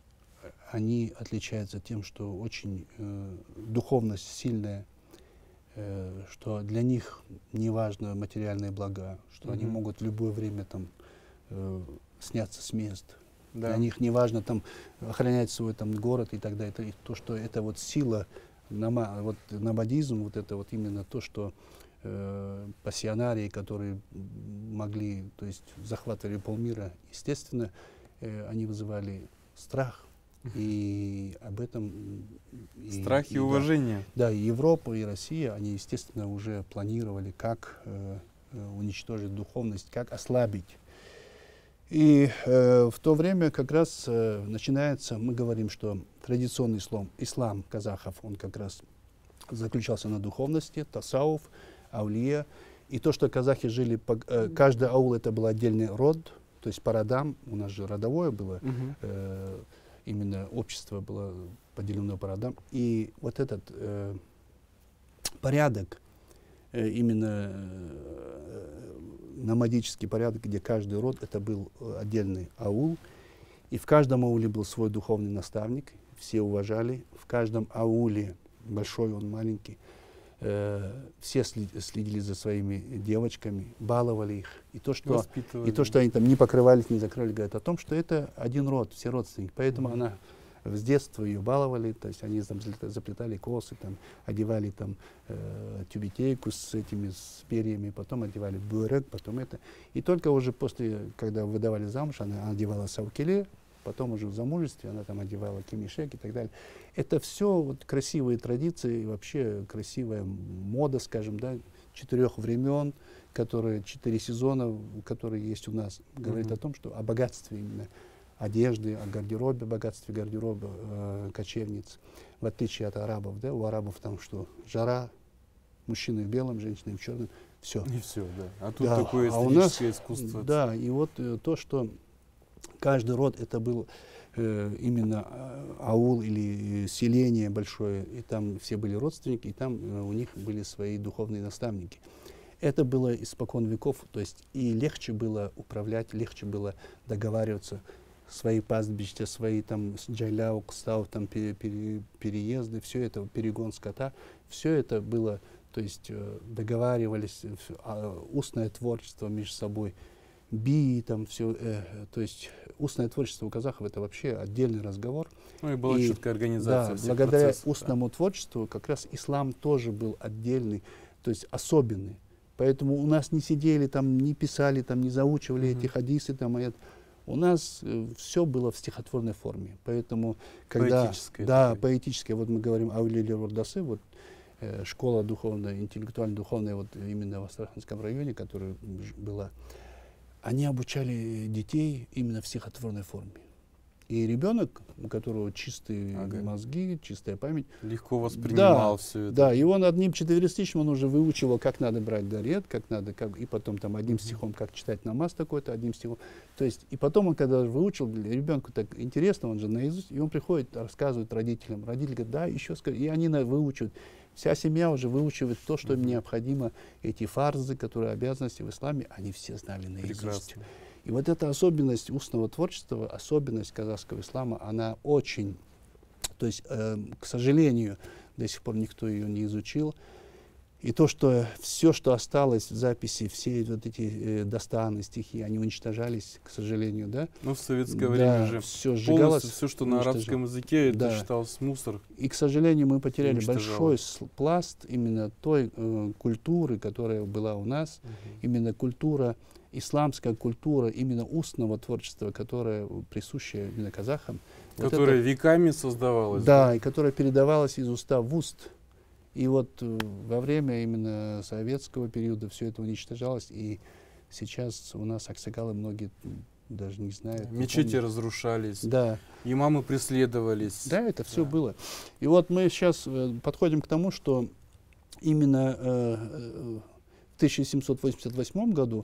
[SPEAKER 2] они отличаются тем, что очень э, духовность сильная, э, что для них не важно материальные блага, что они
[SPEAKER 1] Мгм.
[SPEAKER 2] могут в любое время там э, сняться с мест.
[SPEAKER 1] Да.
[SPEAKER 2] Для них не важно там охранять свой там город и так далее. Это, и то, что это вот сила, нама, вот намадизм, вот это вот именно то, что э, пассионарии, которые могли, то есть захватывали полмира, естественно, э, они вызывали страх. И об этом... и-
[SPEAKER 1] Страх и,
[SPEAKER 2] и да.
[SPEAKER 1] уважение.
[SPEAKER 2] Да, и Европа, и Россия, они, естественно, уже планировали, как э, э, уничтожить духовность, как ослабить. И э, в то время как раз э, начинается, мы говорим, что традиционный ислам, ислам казахов, он как раз заключался на духовности, тасауф, аулия. И то, что казахи жили, по, э, каждый аул это был отдельный род, то есть по родам, у нас же родовое было,
[SPEAKER 1] Мгм.
[SPEAKER 2] э, именно общество было поделено по родам. И вот этот э, порядок, э, именно э, номадический порядок, где каждый род, это был э, отдельный аул. И в каждом ауле был свой духовный наставник, все уважали. В каждом ауле, большой он, маленький, э, все сли- следили за своими девочками, баловали их. И то, что
[SPEAKER 1] Воспитывали.
[SPEAKER 2] и то, что они там не покрывались, не закрыли, говорят о том, что это один род, все родственники. Поэтому
[SPEAKER 1] Мгм.
[SPEAKER 2] она с детства ее баловали, то есть они там заплета- заплетали косы, там, одевали там э, тюбетейку с этими с перьями, потом одевали бюрек, потом это. И только уже после, когда выдавали замуж, она одевала саукеле, потом уже в замужестве она там одевала кемишек и так далее. Это все вот красивые традиции, вообще красивая мода, скажем, да, четырех времен, которые, четыре сезона, которые есть у нас, говорит
[SPEAKER 1] Мгм.
[SPEAKER 2] о том, что о богатстве именно одежды, о гардеробе, богатстве гардероба э, кочевниц, в отличие от арабов, да, у арабов там что, жара, мужчины в белом, женщины в черном, все.
[SPEAKER 1] И все, да. А тут
[SPEAKER 2] Да,
[SPEAKER 1] такое
[SPEAKER 2] а у нас,
[SPEAKER 1] эстетическое искусство.
[SPEAKER 2] да, и вот э, то, что каждый род это был э, именно э, аул или э, селение большое, и там все были родственники, и там э, у них были свои духовные наставники. Это было испокон веков, то есть и легче было управлять, легче было договариваться, свои пастбища, свои там джайляу, кстау, там пере, пере, переезды, все это, перегон скота, все это было, то есть э, договаривались, э, ф- а, устное творчество между собой, би, там все, э, то есть устное творчество у казахов это вообще отдельный разговор.
[SPEAKER 1] Ну и была
[SPEAKER 2] И,
[SPEAKER 1] четкая организация
[SPEAKER 2] Да,
[SPEAKER 1] всех
[SPEAKER 2] благодаря
[SPEAKER 1] процессов, да.
[SPEAKER 2] устному творчеству как раз ислам тоже был отдельный, то есть особенный. Поэтому у нас не сидели там, не писали, там, не заучивали
[SPEAKER 1] Мгм.
[SPEAKER 2] эти хадисы, там, аят. У нас э, все было в стихотворной форме. Поэтому, когда...
[SPEAKER 1] Поэтическое
[SPEAKER 2] Да,
[SPEAKER 1] такое.
[SPEAKER 2] поэтическое. Вот мы говорим о Аулиле Рурдасы, вот э, школа духовная, интеллектуально-духовная вот именно в Астраханском районе, которая ж- была, они обучали детей именно в стихотворной форме. И ребенок, у которого чистые
[SPEAKER 1] Ага.
[SPEAKER 2] мозги, чистая память,
[SPEAKER 1] Легко воспринимал
[SPEAKER 2] да,
[SPEAKER 1] все это.
[SPEAKER 2] да, и он одним четыреста он уже выучил, как надо брать дарет, как надо, как, и потом там одним
[SPEAKER 1] Мгм.
[SPEAKER 2] стихом, как читать намаз такой-то, одним стихом. То есть, и потом он, когда выучил, ребенку так интересно, он же наизусть, и он приходит, рассказывает родителям. Родители говорят, да, еще скажи, и они на, выучивают. Вся семья уже выучивает то, что им
[SPEAKER 1] Мгм.
[SPEAKER 2] необходимо, эти фарзы, которые обязанности в исламе, они все знали наизусть.
[SPEAKER 1] Прекрасно.
[SPEAKER 2] И вот эта особенность устного творчества, особенность казахского ислама, она очень, то есть, э, к сожалению, до сих пор никто ее не изучил. И то, что все, что осталось в записи, все вот эти э, достаны, стихи, они уничтожались, к сожалению, да?
[SPEAKER 1] Ну, в советское
[SPEAKER 2] Да,
[SPEAKER 1] время же
[SPEAKER 2] все сжигалось,
[SPEAKER 1] полностью все, что на арабском языке, это
[SPEAKER 2] Да.
[SPEAKER 1] считалось мусор.
[SPEAKER 2] И, к сожалению, мы потеряли большой
[SPEAKER 1] Уничтожалось.
[SPEAKER 2] с- пласт именно той э, культуры, которая была у нас,
[SPEAKER 1] Мгм.
[SPEAKER 2] именно культура, исламская культура, именно устного творчества, которая присуща именно казахам. Вот
[SPEAKER 1] Которая
[SPEAKER 2] это-
[SPEAKER 1] веками создавалась.
[SPEAKER 2] да, и которая передавалась из уста в уст. И вот э, во время именно советского периода все это уничтожалось, и сейчас у нас аксакалы многие м, даже не знают. не
[SPEAKER 1] Мечети
[SPEAKER 2] помнят.
[SPEAKER 1] разрушались,
[SPEAKER 2] Да,
[SPEAKER 1] имамы преследовались.
[SPEAKER 2] да, это все
[SPEAKER 1] Да.
[SPEAKER 2] было. И вот мы сейчас э, подходим к тому, что именно э, э, в тысяча семьсот восемьдесят восьмом году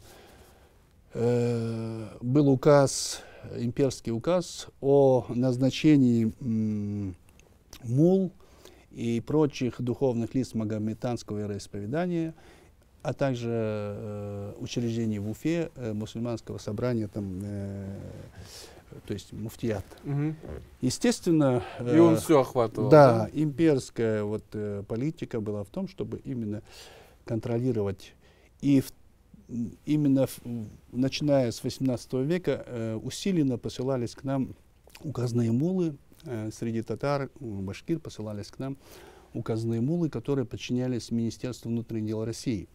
[SPEAKER 2] э, был указ, имперский указ о назначении м, мул и прочих духовных лиц магометанского вероисповедания, а также э, учреждений в Уфе, э, мусульманского собрания, там, э, то есть муфтият.
[SPEAKER 1] Мгм.
[SPEAKER 2] Естественно,
[SPEAKER 1] И он
[SPEAKER 2] э,
[SPEAKER 1] все охватывал.
[SPEAKER 2] да, имперская вот, э, политика была в том, чтобы именно контролировать. И в- м, именно в- в- начиная с восемнадцатого века э, усиленно посылались к нам указные мулы, э, среди татар, м, башкир посылались к нам указные мулы, которые подчинялись Министерству внутренних дел России.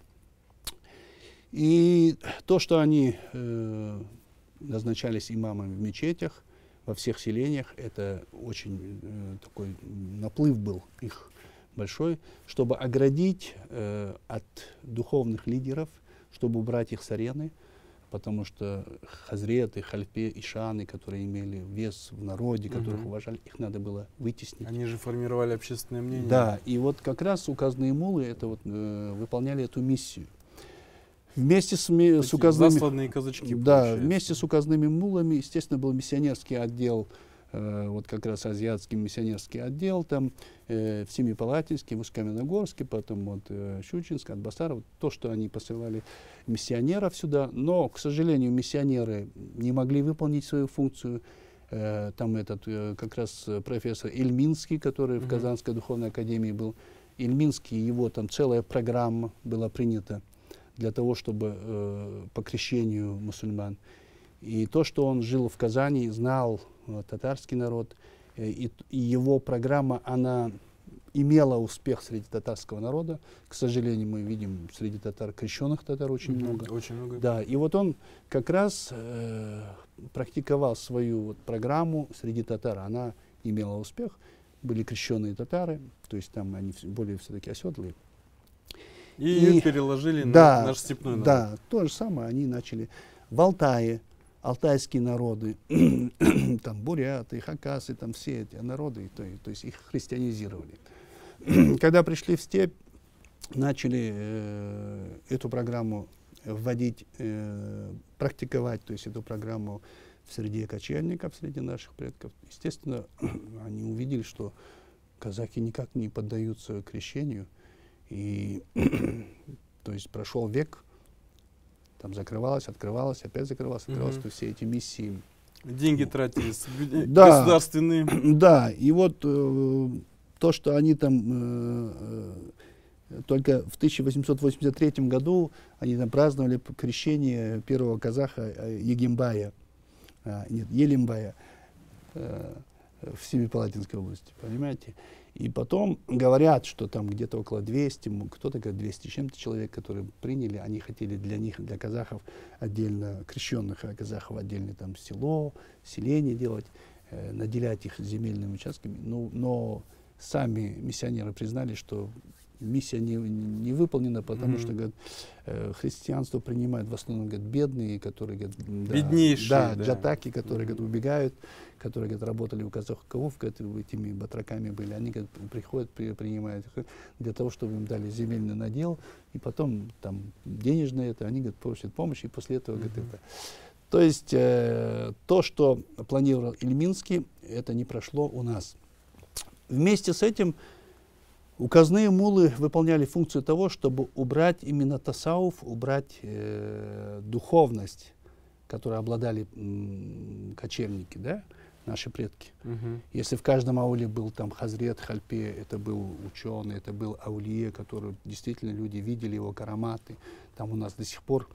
[SPEAKER 2] И то, что они э, назначались имамами в мечетях, во всех селениях, это очень э, такой наплыв был их большой, чтобы оградить э, от духовных лидеров, чтобы убрать их с арены, потому что хазреты, хальпе, ишаны, которые имели вес в народе, которых
[SPEAKER 1] Мгм.
[SPEAKER 2] уважали, их надо было вытеснить.
[SPEAKER 1] Они же формировали общественное мнение.
[SPEAKER 2] Да, и вот как раз указные мулы это вот, э, выполняли эту миссию. Вместе с, ми- с
[SPEAKER 1] Такие
[SPEAKER 2] указными...
[SPEAKER 1] засланные казачки.
[SPEAKER 2] Да,
[SPEAKER 1] получается.
[SPEAKER 2] вместе с указными мулами, естественно, был миссионерский отдел, э, вот как раз азиатский миссионерский отдел, там э, в Семипалатинске, в Усть-Каменогорске, потом вот э, Щучинск, Атбасар, вот то, что они посылали миссионеров сюда, но, к сожалению, миссионеры не могли выполнить свою функцию. Э, там этот э, как раз э, профессор Ильминский, который в
[SPEAKER 1] Мгм.
[SPEAKER 2] Казанской духовной академии был, Ильминский, его там целая программа была принята для того, чтобы э, по крещению мусульман. И то, что он жил в Казани, знал э, татарский народ, э, и, и его программа, она имела успех среди татарского народа. К сожалению, мы видим среди татар, крещенных татар очень
[SPEAKER 1] Мгм.
[SPEAKER 2] много.
[SPEAKER 1] Очень много.
[SPEAKER 2] Да, и вот он как раз э, практиковал свою вот программу среди татар. Она имела успех. Были крещенные татары, то есть там они вс- более все-таки оседлые.
[SPEAKER 1] И ее
[SPEAKER 2] И-
[SPEAKER 1] переложили
[SPEAKER 2] Да,
[SPEAKER 1] на наш степной народ.
[SPEAKER 2] да, то же самое они начали в Алтае, алтайские народы, там буряты, хакасы, там все эти народы, то, то есть их христианизировали. Когда пришли в степь, начали э, эту программу вводить, э, практиковать, то есть эту программу в среде кочевников, среди наших предков. Естественно, они увидели, что казахи никак не поддаются крещению. И то есть прошел век, там закрывалось, открывалось, опять закрывалось, открывалось,
[SPEAKER 1] Мгм.
[SPEAKER 2] то есть все эти миссии.
[SPEAKER 1] Деньги тратились бю-
[SPEAKER 2] Да.
[SPEAKER 1] государственные.
[SPEAKER 2] Да, и вот э, то, что они там э, э, только в тысяча восемьсот восемьдесят третьем году они там праздновали п- крещение первого казаха э, Егембая, а, нет, Елимбая э, в Семипалатинской области, понимаете? И потом говорят, что там где-то около двухсот, м, кто-то говорит двести с чем-то человек, которые приняли, они хотели для них, для казахов отдельно, крещенных а казахов отдельно там село, селение делать, э, наделять их земельными участками. Ну, но сами миссионеры признали, что миссия не, не выполнена, потому
[SPEAKER 1] Мгм.
[SPEAKER 2] что говорят, э, христианство принимают в основном говорят, бедные, которые говорят, да,
[SPEAKER 1] Беднейшие,
[SPEAKER 2] да,
[SPEAKER 1] да.
[SPEAKER 2] джатаки, которые
[SPEAKER 1] Мгм.
[SPEAKER 2] говорят, убегают, которые говорят, работали у казахов, говорят, этими батраками были, они говорят, приходят, при, принимают их для того, чтобы им дали земельный надел, и потом там денежное это, они говорят, просят помощи, и после этого говорят,
[SPEAKER 1] Мгм.
[SPEAKER 2] это. То есть э, то, что планировал Ильминский, это не прошло у нас. Вместе с этим указные мулы выполняли функцию того, чтобы убрать именно тасауф, убрать э, духовность, которой обладали м, кочевники, да? наши предки.
[SPEAKER 1] Мгм.
[SPEAKER 2] Если в каждом ауле был там хазрет, хальпе, это был ученый, это был аулие, который действительно люди видели его караматы. Там у нас до сих пор,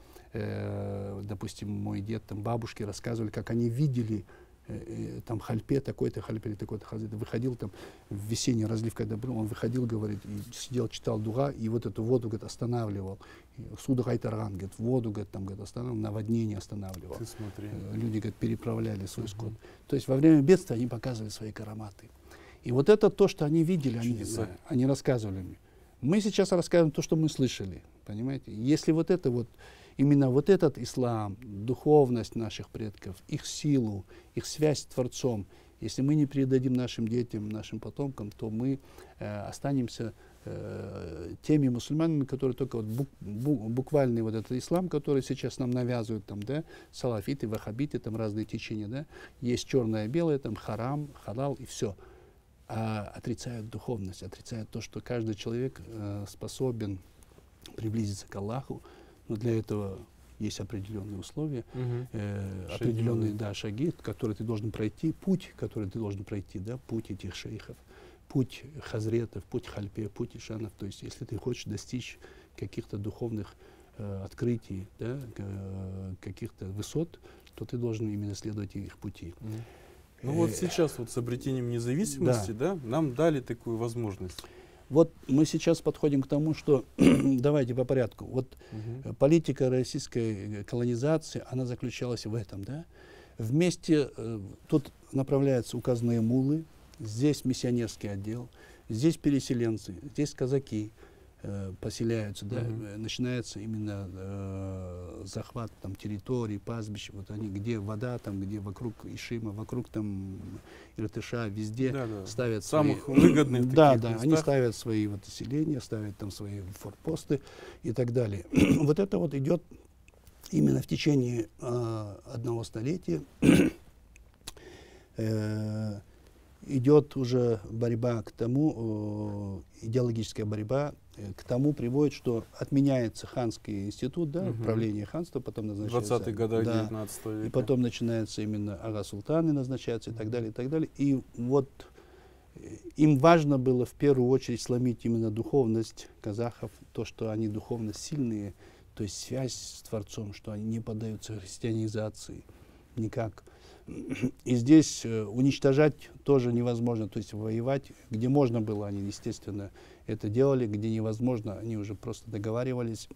[SPEAKER 2] э, допустим, мой дед, там бабушки рассказывали, как они видели э, э, там хальпе, такой-то хальпе или такой-то хазрет. Выходил там в весенний разлив, когда был, он выходил, говорит, и сидел, читал дуга, и вот эту воду, говорит, останавливал. Судагай Тарган, говорит, воду, говорит, там, говорит, останавливал, наводнение останавливал.
[SPEAKER 1] Ты смотри.
[SPEAKER 2] Э, Люди, говорит, переправляли свой
[SPEAKER 1] Мгм.
[SPEAKER 2] скот. То есть во время бедствия они показывали свои караматы. И вот это то, что они видели, они,
[SPEAKER 1] Чудеса.
[SPEAKER 2] да, они рассказывали мне. Мы сейчас рассказываем то, что мы слышали, понимаете? Если вот это вот, именно вот этот ислам, духовность наших предков, их силу, их связь с Творцом, если мы не передадим нашим детям, нашим потомкам, то мы э, останемся э, теми мусульманами, которые только вот бук, бу, буквальный вот этот ислам, который сейчас нам навязывают, там, да, салафиты, ваххабиты, там разные течения, да, есть черное, белое, там харам, халал и все. А отрицают духовность, отрицают то, что каждый человек э, способен приблизиться к Аллаху, но для этого есть определенные условия,
[SPEAKER 1] Мгм.
[SPEAKER 2] э,
[SPEAKER 1] Шаги
[SPEAKER 2] определенные,
[SPEAKER 1] надо.
[SPEAKER 2] да, шаги, которые ты должен пройти, путь, который ты должен пройти, да, путь этих шейхов, путь хазретов, путь хальпе, путь ишанов. То есть, если ты хочешь достичь каких-то духовных э, открытий, да, э, каких-то высот, то ты должен именно следовать их пути.
[SPEAKER 1] Мгм. Ну вот
[SPEAKER 2] Э,
[SPEAKER 1] сейчас вот с обретением независимости, да, нам дали такую возможность.
[SPEAKER 2] Вот мы сейчас подходим к тому, что давайте по порядку. Вот
[SPEAKER 1] Мгм.
[SPEAKER 2] э, политика российской э, колонизации, она заключалась в этом, да. Вместе э, тут направляются указные муллы, здесь миссионерский отдел, здесь переселенцы, здесь казаки э, поселяются, да.
[SPEAKER 1] Мгм.
[SPEAKER 2] Э, начинается именно э, захват там территорий, пастбищ, вот они, где вода, там, где вокруг Ишима, вокруг там Иртыша, везде
[SPEAKER 1] Да, да.
[SPEAKER 2] ставят
[SPEAKER 1] Самых
[SPEAKER 2] свои,
[SPEAKER 1] выгодных
[SPEAKER 2] да,
[SPEAKER 1] таких
[SPEAKER 2] да, они
[SPEAKER 1] местах.
[SPEAKER 2] ставят свои вот селения, ставят там свои форпосты и так далее. Вот это вот идет именно в течение э, одного столетия. Э, идет уже борьба к тому, э, идеологическая борьба э, к тому приводит, что отменяется ханский институт, да,
[SPEAKER 1] Мгм.
[SPEAKER 2] правление ханства, потом назначается.
[SPEAKER 1] двадцатых годах
[SPEAKER 2] да,
[SPEAKER 1] девятнадцатого века.
[SPEAKER 2] и потом начинается именно ага-султаны назначаются и так далее, и так далее. И вот э, им важно было в первую очередь сломить именно духовность казахов, то, что они духовно сильные, то есть связь с Творцом, что они не поддаются христианизации никак. И здесь э, уничтожать тоже невозможно, то есть воевать, где можно было, они, естественно, это делали, где невозможно, они уже просто договаривались.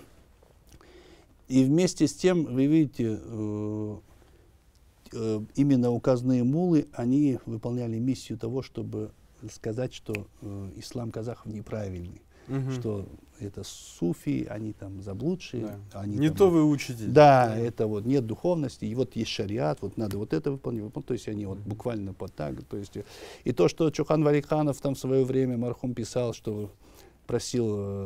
[SPEAKER 2] И вместе с тем, вы видите, э, э, именно указные муллы, они выполняли миссию того, чтобы сказать, что э, ислам казахов неправильный,
[SPEAKER 1] Мгм.
[SPEAKER 2] что это суфи, они там заблудшие.
[SPEAKER 1] Да.
[SPEAKER 2] Они
[SPEAKER 1] Не
[SPEAKER 2] там,
[SPEAKER 1] то вы учите.
[SPEAKER 2] да, это вот нет духовности, и вот есть шариат, вот надо вот это выполнять, выполнять. То есть они вот
[SPEAKER 1] Мгм.
[SPEAKER 2] буквально под так, то есть и то, что Чухан Валикханов там в свое время мархум писал, что просил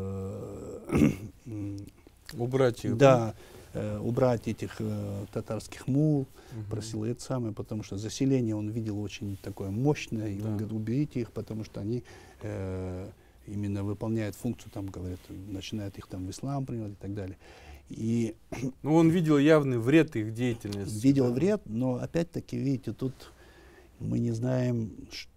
[SPEAKER 2] э,
[SPEAKER 1] Убрать их.
[SPEAKER 2] да, э, убрать этих э, татарских мул,
[SPEAKER 1] Мгм.
[SPEAKER 2] просил это самое, потому что заселение он видел очень такое мощное, и
[SPEAKER 1] Да.
[SPEAKER 2] он говорит, уберите их, потому что они э, именно выполняют функцию, там, говорят, начинают их там в ислам принимать и так далее. И
[SPEAKER 1] Ну, он видел явный вред их деятельности.
[SPEAKER 2] видел
[SPEAKER 1] да.
[SPEAKER 2] вред, но опять-таки, видите, тут мы не знаем,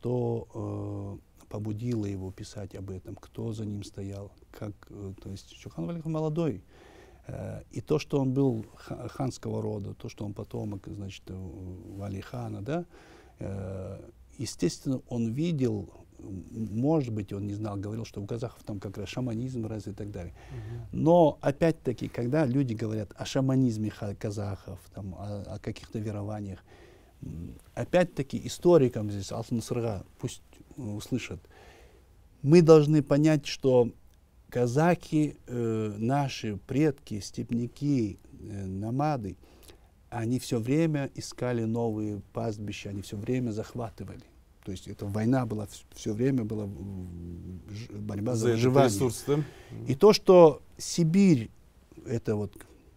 [SPEAKER 2] что э, побудило его писать об этом, кто за ним стоял, как, э, то есть Чухан Валикхан молодой, э, и то, что он был ха- ханского рода, то, что он потомок, значит, э, Вали-хана, да, э, естественно, он видел, м, может быть, он не знал, говорил, что у казахов там как раз шаманизм развит и так далее.
[SPEAKER 1] Мгм.
[SPEAKER 2] Но опять-таки, когда люди говорят о шаманизме ха- казахов, там, о, о каких-то верованиях, м, опять-таки историкам здесь, Алтын Сырға, пусть э, услышат, мы должны понять, что казаки, э, наши предки, степняки, э, намады, они все время искали новые пастбища, они все время захватывали. То есть это война была, все время была м, ж- борьба за,
[SPEAKER 1] За этот
[SPEAKER 2] выживание.
[SPEAKER 1] ресурс, да?
[SPEAKER 2] И то, что Сибирь, это вот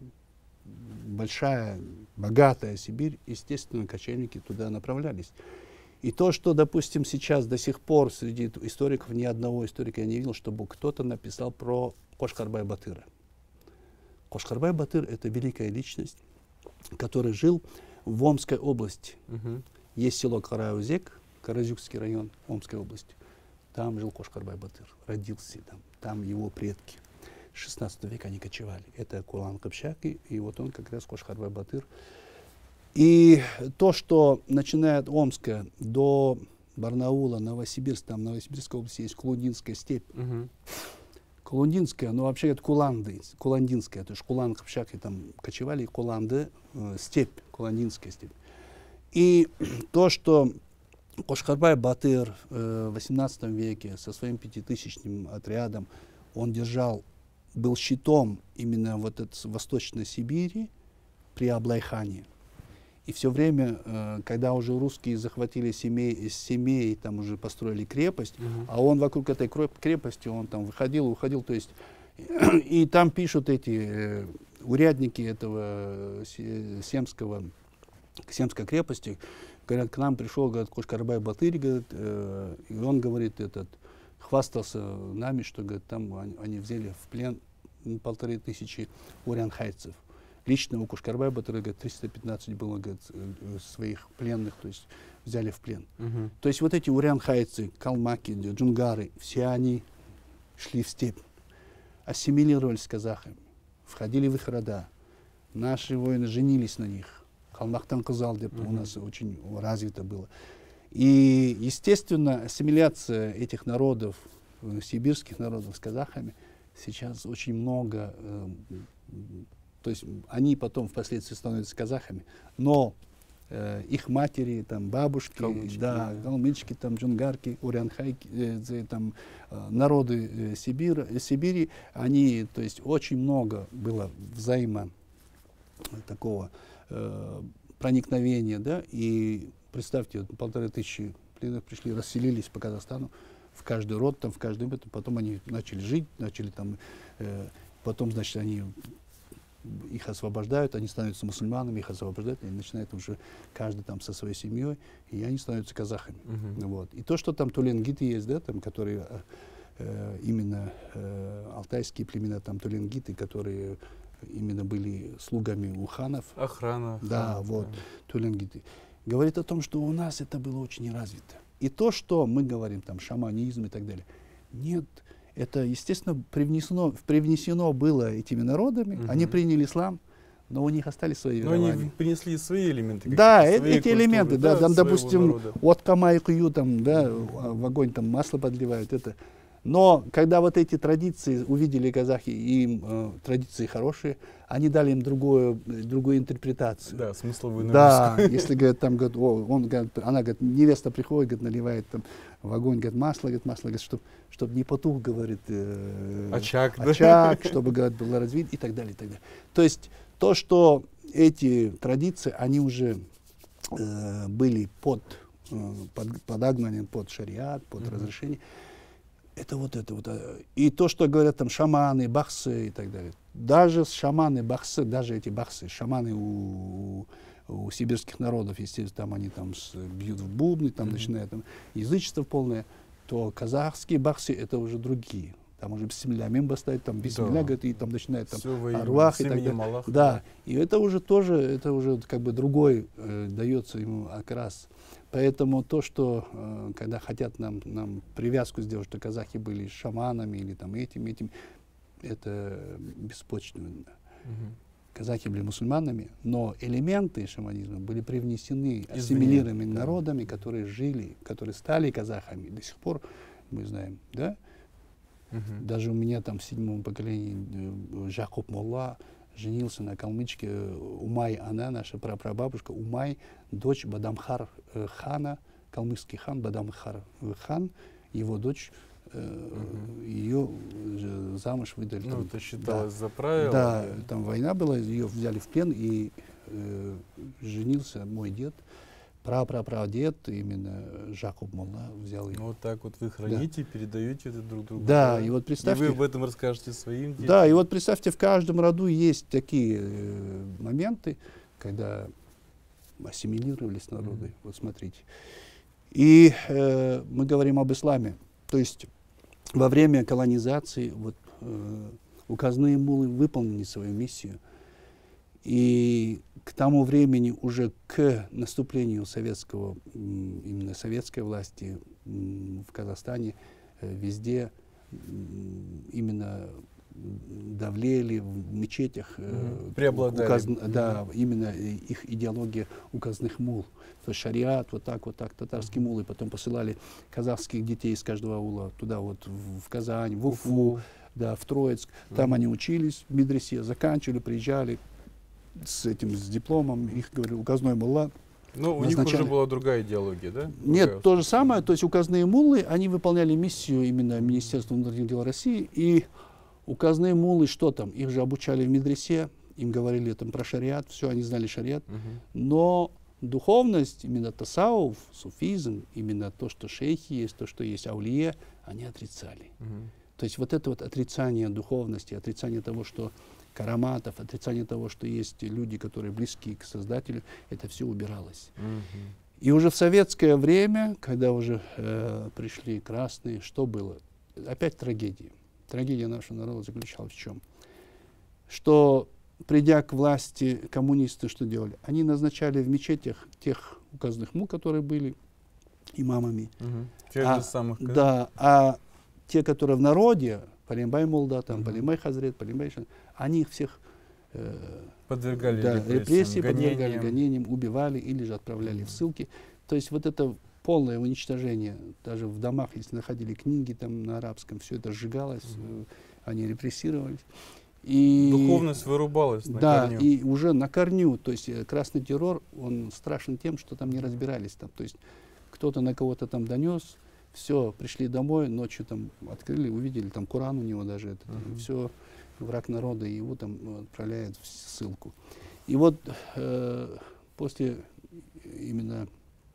[SPEAKER 2] большая, богатая Сибирь, естественно, кочевники туда направлялись. И то, что, допустим, сейчас до сих пор среди историков, ни одного историка я не видел, чтобы кто-то написал про Кошкарбай-Батыра. Кошкарбай-Батыр — это великая личность, который жил в Омской области.
[SPEAKER 1] Мгм.
[SPEAKER 2] Есть село Караузек, Каразюкский район Омской области. Там жил Кошкарбай-Батыр, родился там. Там его предки. С шестнадцатого века они кочевали. Это Кулан Кыпчаки, и вот он как раз Кошкарбай-Батыр. И то, что начиная от Омска до Барнаула, Новосибирск, там в Новосибирской области есть Кулундинская степь.
[SPEAKER 1] Угу.
[SPEAKER 2] Кулундинская, ну вообще это Куланды, Куландинская, то есть Кулан Кыпчаки там кочевали, Куланды, э, степь, Куландинская степь. И то, что Кошкарбай-Батыр э, в восемнадцатом веке со своим пятитысячным отрядом, он держал, был щитом именно вот от Восточной Сибири при Аблайхане. И все время, э, когда уже русские захватили семей, семей, там уже построили крепость, uh-huh. а он вокруг этой крепости, он там выходил, уходил, то есть, и там пишут эти э, урядники этого э, Семского, Семской крепости, говорят, к нам пришел, говорят, Кошкарбай-Батыр, говорит, э, и он говорит, этот, хвастался нами, что, говорит, там они, они взяли в плен полторы тысячи урянхайцев. Лично у Кошкарбай-Батыра, говорит, триста пятнадцать было, говорит, своих пленных, то есть взяли в плен. Uh-huh. То есть вот эти урянхайцы, калмаки, джунгары, все они шли в степь, ассимилировались с казахами, входили в их рода. Наши воины женились на них. Калмактан казал, uh-huh. у нас очень развито было. И, естественно, ассимиляция этих народов, сибирских народов с казахами, сейчас очень много. Э, то есть они потом впоследствии становятся казахами, но э, их матери, там, бабушки, калмычки, да, калмычки, там, джунгарки, урянхайки, э, там, э, народы э, Сибирь, э, Сибири, они, то есть очень много было взаимо такого э, проникновения, да, и представьте, вот, полторы тысячи пленных пришли, расселились по Казахстану, в каждый род, там, в каждый быт, потом они начали жить, начали там, э, потом, значит, они их освобождают, они становятся мусульманами, их освобождают, и начинают уже каждый там со своей семьей, и они становятся казахами. Uh-huh. Вот. И то, что там туленгиты есть, да, там, которые э, именно э, алтайские племена, там туленгиты, которые именно были слугами у ханов.
[SPEAKER 1] Охрана.
[SPEAKER 2] Да, ханов, вот, да. Туленгиты. Говорит о том, что у нас это было очень развито. И то, что мы говорим, там, шаманизм и так далее, нет, это, естественно, привнесено, привнесено было этими народами, угу. они приняли ислам, но у них остались свои верования.
[SPEAKER 1] Но они принесли свои элементы.
[SPEAKER 2] Да, э- эти культуры, элементы, да,
[SPEAKER 1] да
[SPEAKER 2] там, допустим,
[SPEAKER 1] народа.
[SPEAKER 2] от камай кую, там, да, угу. в огонь там масло подливают, это. Но когда вот эти традиции увидели казахи, и им э, традиции хорошие, они дали им другую, другую интерпретацию.
[SPEAKER 1] Да, смысловую нагрузку.
[SPEAKER 2] Да, если, говорят, там, говорят, о, он, говорит, она, говорит, невеста приходит, говорит, наливает там в огонь, говорит, масло, говорит, масло, говорит, чтобы чтоб не потух, говорит, э,
[SPEAKER 1] очаг,
[SPEAKER 2] очаг да? чтобы, говорит, было развит и так далее, и так далее. То есть то, что эти традиции, они уже э, были под, э, под, подогнаны под шариат, под mm-hmm. разрешение, это вот это вот. И то, что говорят там шаманы, бахсы и так далее. Даже шаманы, бахсы, даже эти бахсы, шаманы у, у сибирских народов, естественно, там они там с, бьют в бубны, там mm-hmm. начинают там, язычество полное, то казахские бахсы это уже другие. Там уже бисмилля мемба стоит, там бисмилля, да. говорит, и там начинает там арвах и так далее. Малах, да. да, и это уже тоже, это уже как бы другой э, дается ему окрас. Поэтому то, что э, когда хотят нам, нам привязку сделать, что казахи были шаманами или там этим, этим, это беспочвенно. Угу. Казахи были мусульманами, но элементы шаманизма были привнесены ассимилированными да. народами, которые жили, которые стали казахами. До сих пор мы знаем, да? Угу. Даже у меня там в седьмом поколении Жакуб Молла женился на калмычке Умай, она, наша прапрабабушка Умай, дочь Бадамхар э, хана, калмыцкий хан, Бадамхар хан, его дочь, э, угу. ее э, замуж выдали.
[SPEAKER 1] Ну,
[SPEAKER 2] там,
[SPEAKER 1] это считалось
[SPEAKER 2] да,
[SPEAKER 1] за правило.
[SPEAKER 2] Да, там война была, ее взяли в плен, и э, женился мой дед, прапрапрадед, именно Жакуб Молла взял ее.
[SPEAKER 1] Ну, вот так вот вы храните, да. передаете это друг другу.
[SPEAKER 2] Да, и вот представьте.
[SPEAKER 1] И вы об этом расскажете своим детям.
[SPEAKER 2] Да, и вот представьте, в каждом роду есть такие э, моменты, когда ассимилировались народы. Mm-hmm. Вот смотрите. И э, мы говорим об исламе. То есть во время колонизации вот, э, указные муллы выполнили свою миссию. И к тому времени, уже к наступлению советского, именно советской власти в Казахстане, везде именно давлели в мечетях,
[SPEAKER 1] угу. преобладали.
[SPEAKER 2] Указ, да, именно их идеология указных мул. То есть шариат, вот так, вот так, татарские мулы. Потом посылали казахских детей из каждого аула туда, вот в Казань, в Уфу, Уфу. Да, в Троицк. Там угу. они учились в медресе, заканчивали, приезжали с этим, с дипломом. Их, говорю, указной мулла.
[SPEAKER 1] Ну, у назначали. Них уже была другая идеология, да?
[SPEAKER 2] Нет,
[SPEAKER 1] другая
[SPEAKER 2] то же самое. То есть указные муллы, они выполняли миссию именно Министерства внутренних дел России. И указные муллы, что там? Их же обучали в медресе, им говорили там про шариат, все, они знали шариат. Uh-huh. Но духовность, именно тасауф, суфизм, именно то, что шейхи есть, то, что есть аулие, они отрицали. Uh-huh. То есть вот это вот отрицание духовности, отрицание того, что караматов, отрицание того, что есть люди, которые близки к Создателю, это все убиралось. Uh-huh. И уже в советское время, когда уже э, пришли красные, что было? Опять трагедия. Трагедия нашего народа заключалась в чем? Что, придя к власти, коммунисты что делали? Они назначали в мечетях тех указанных мул, которые были имамами.
[SPEAKER 1] Угу. Тех
[SPEAKER 2] а,
[SPEAKER 1] же самых. Как?
[SPEAKER 2] Да, а те, которые в народе, Палимбай Молда, там, угу. Палимбай Хазрет, Палимбай Шан, они их всех э,
[SPEAKER 1] подвергали
[SPEAKER 2] да,
[SPEAKER 1] репрессиям,
[SPEAKER 2] репрессии,
[SPEAKER 1] гонениям.
[SPEAKER 2] подвергали гонениям, убивали или же отправляли угу. в ссылки. То есть вот это полное уничтожение, даже в домах, если находили книги там на арабском, все это сжигалось, mm-hmm. они репрессировались. И,
[SPEAKER 1] духовность вырубалась на
[SPEAKER 2] да,
[SPEAKER 1] корню.
[SPEAKER 2] И уже на корню, то есть красный террор, он страшен тем, что там не разбирались. Там, то есть кто-то на кого-то там донес, все, пришли домой, ночью там открыли, увидели, там Коран у него даже, этот, mm-hmm. все, враг народа, и его там отправляют в ссылку. И вот э, после именно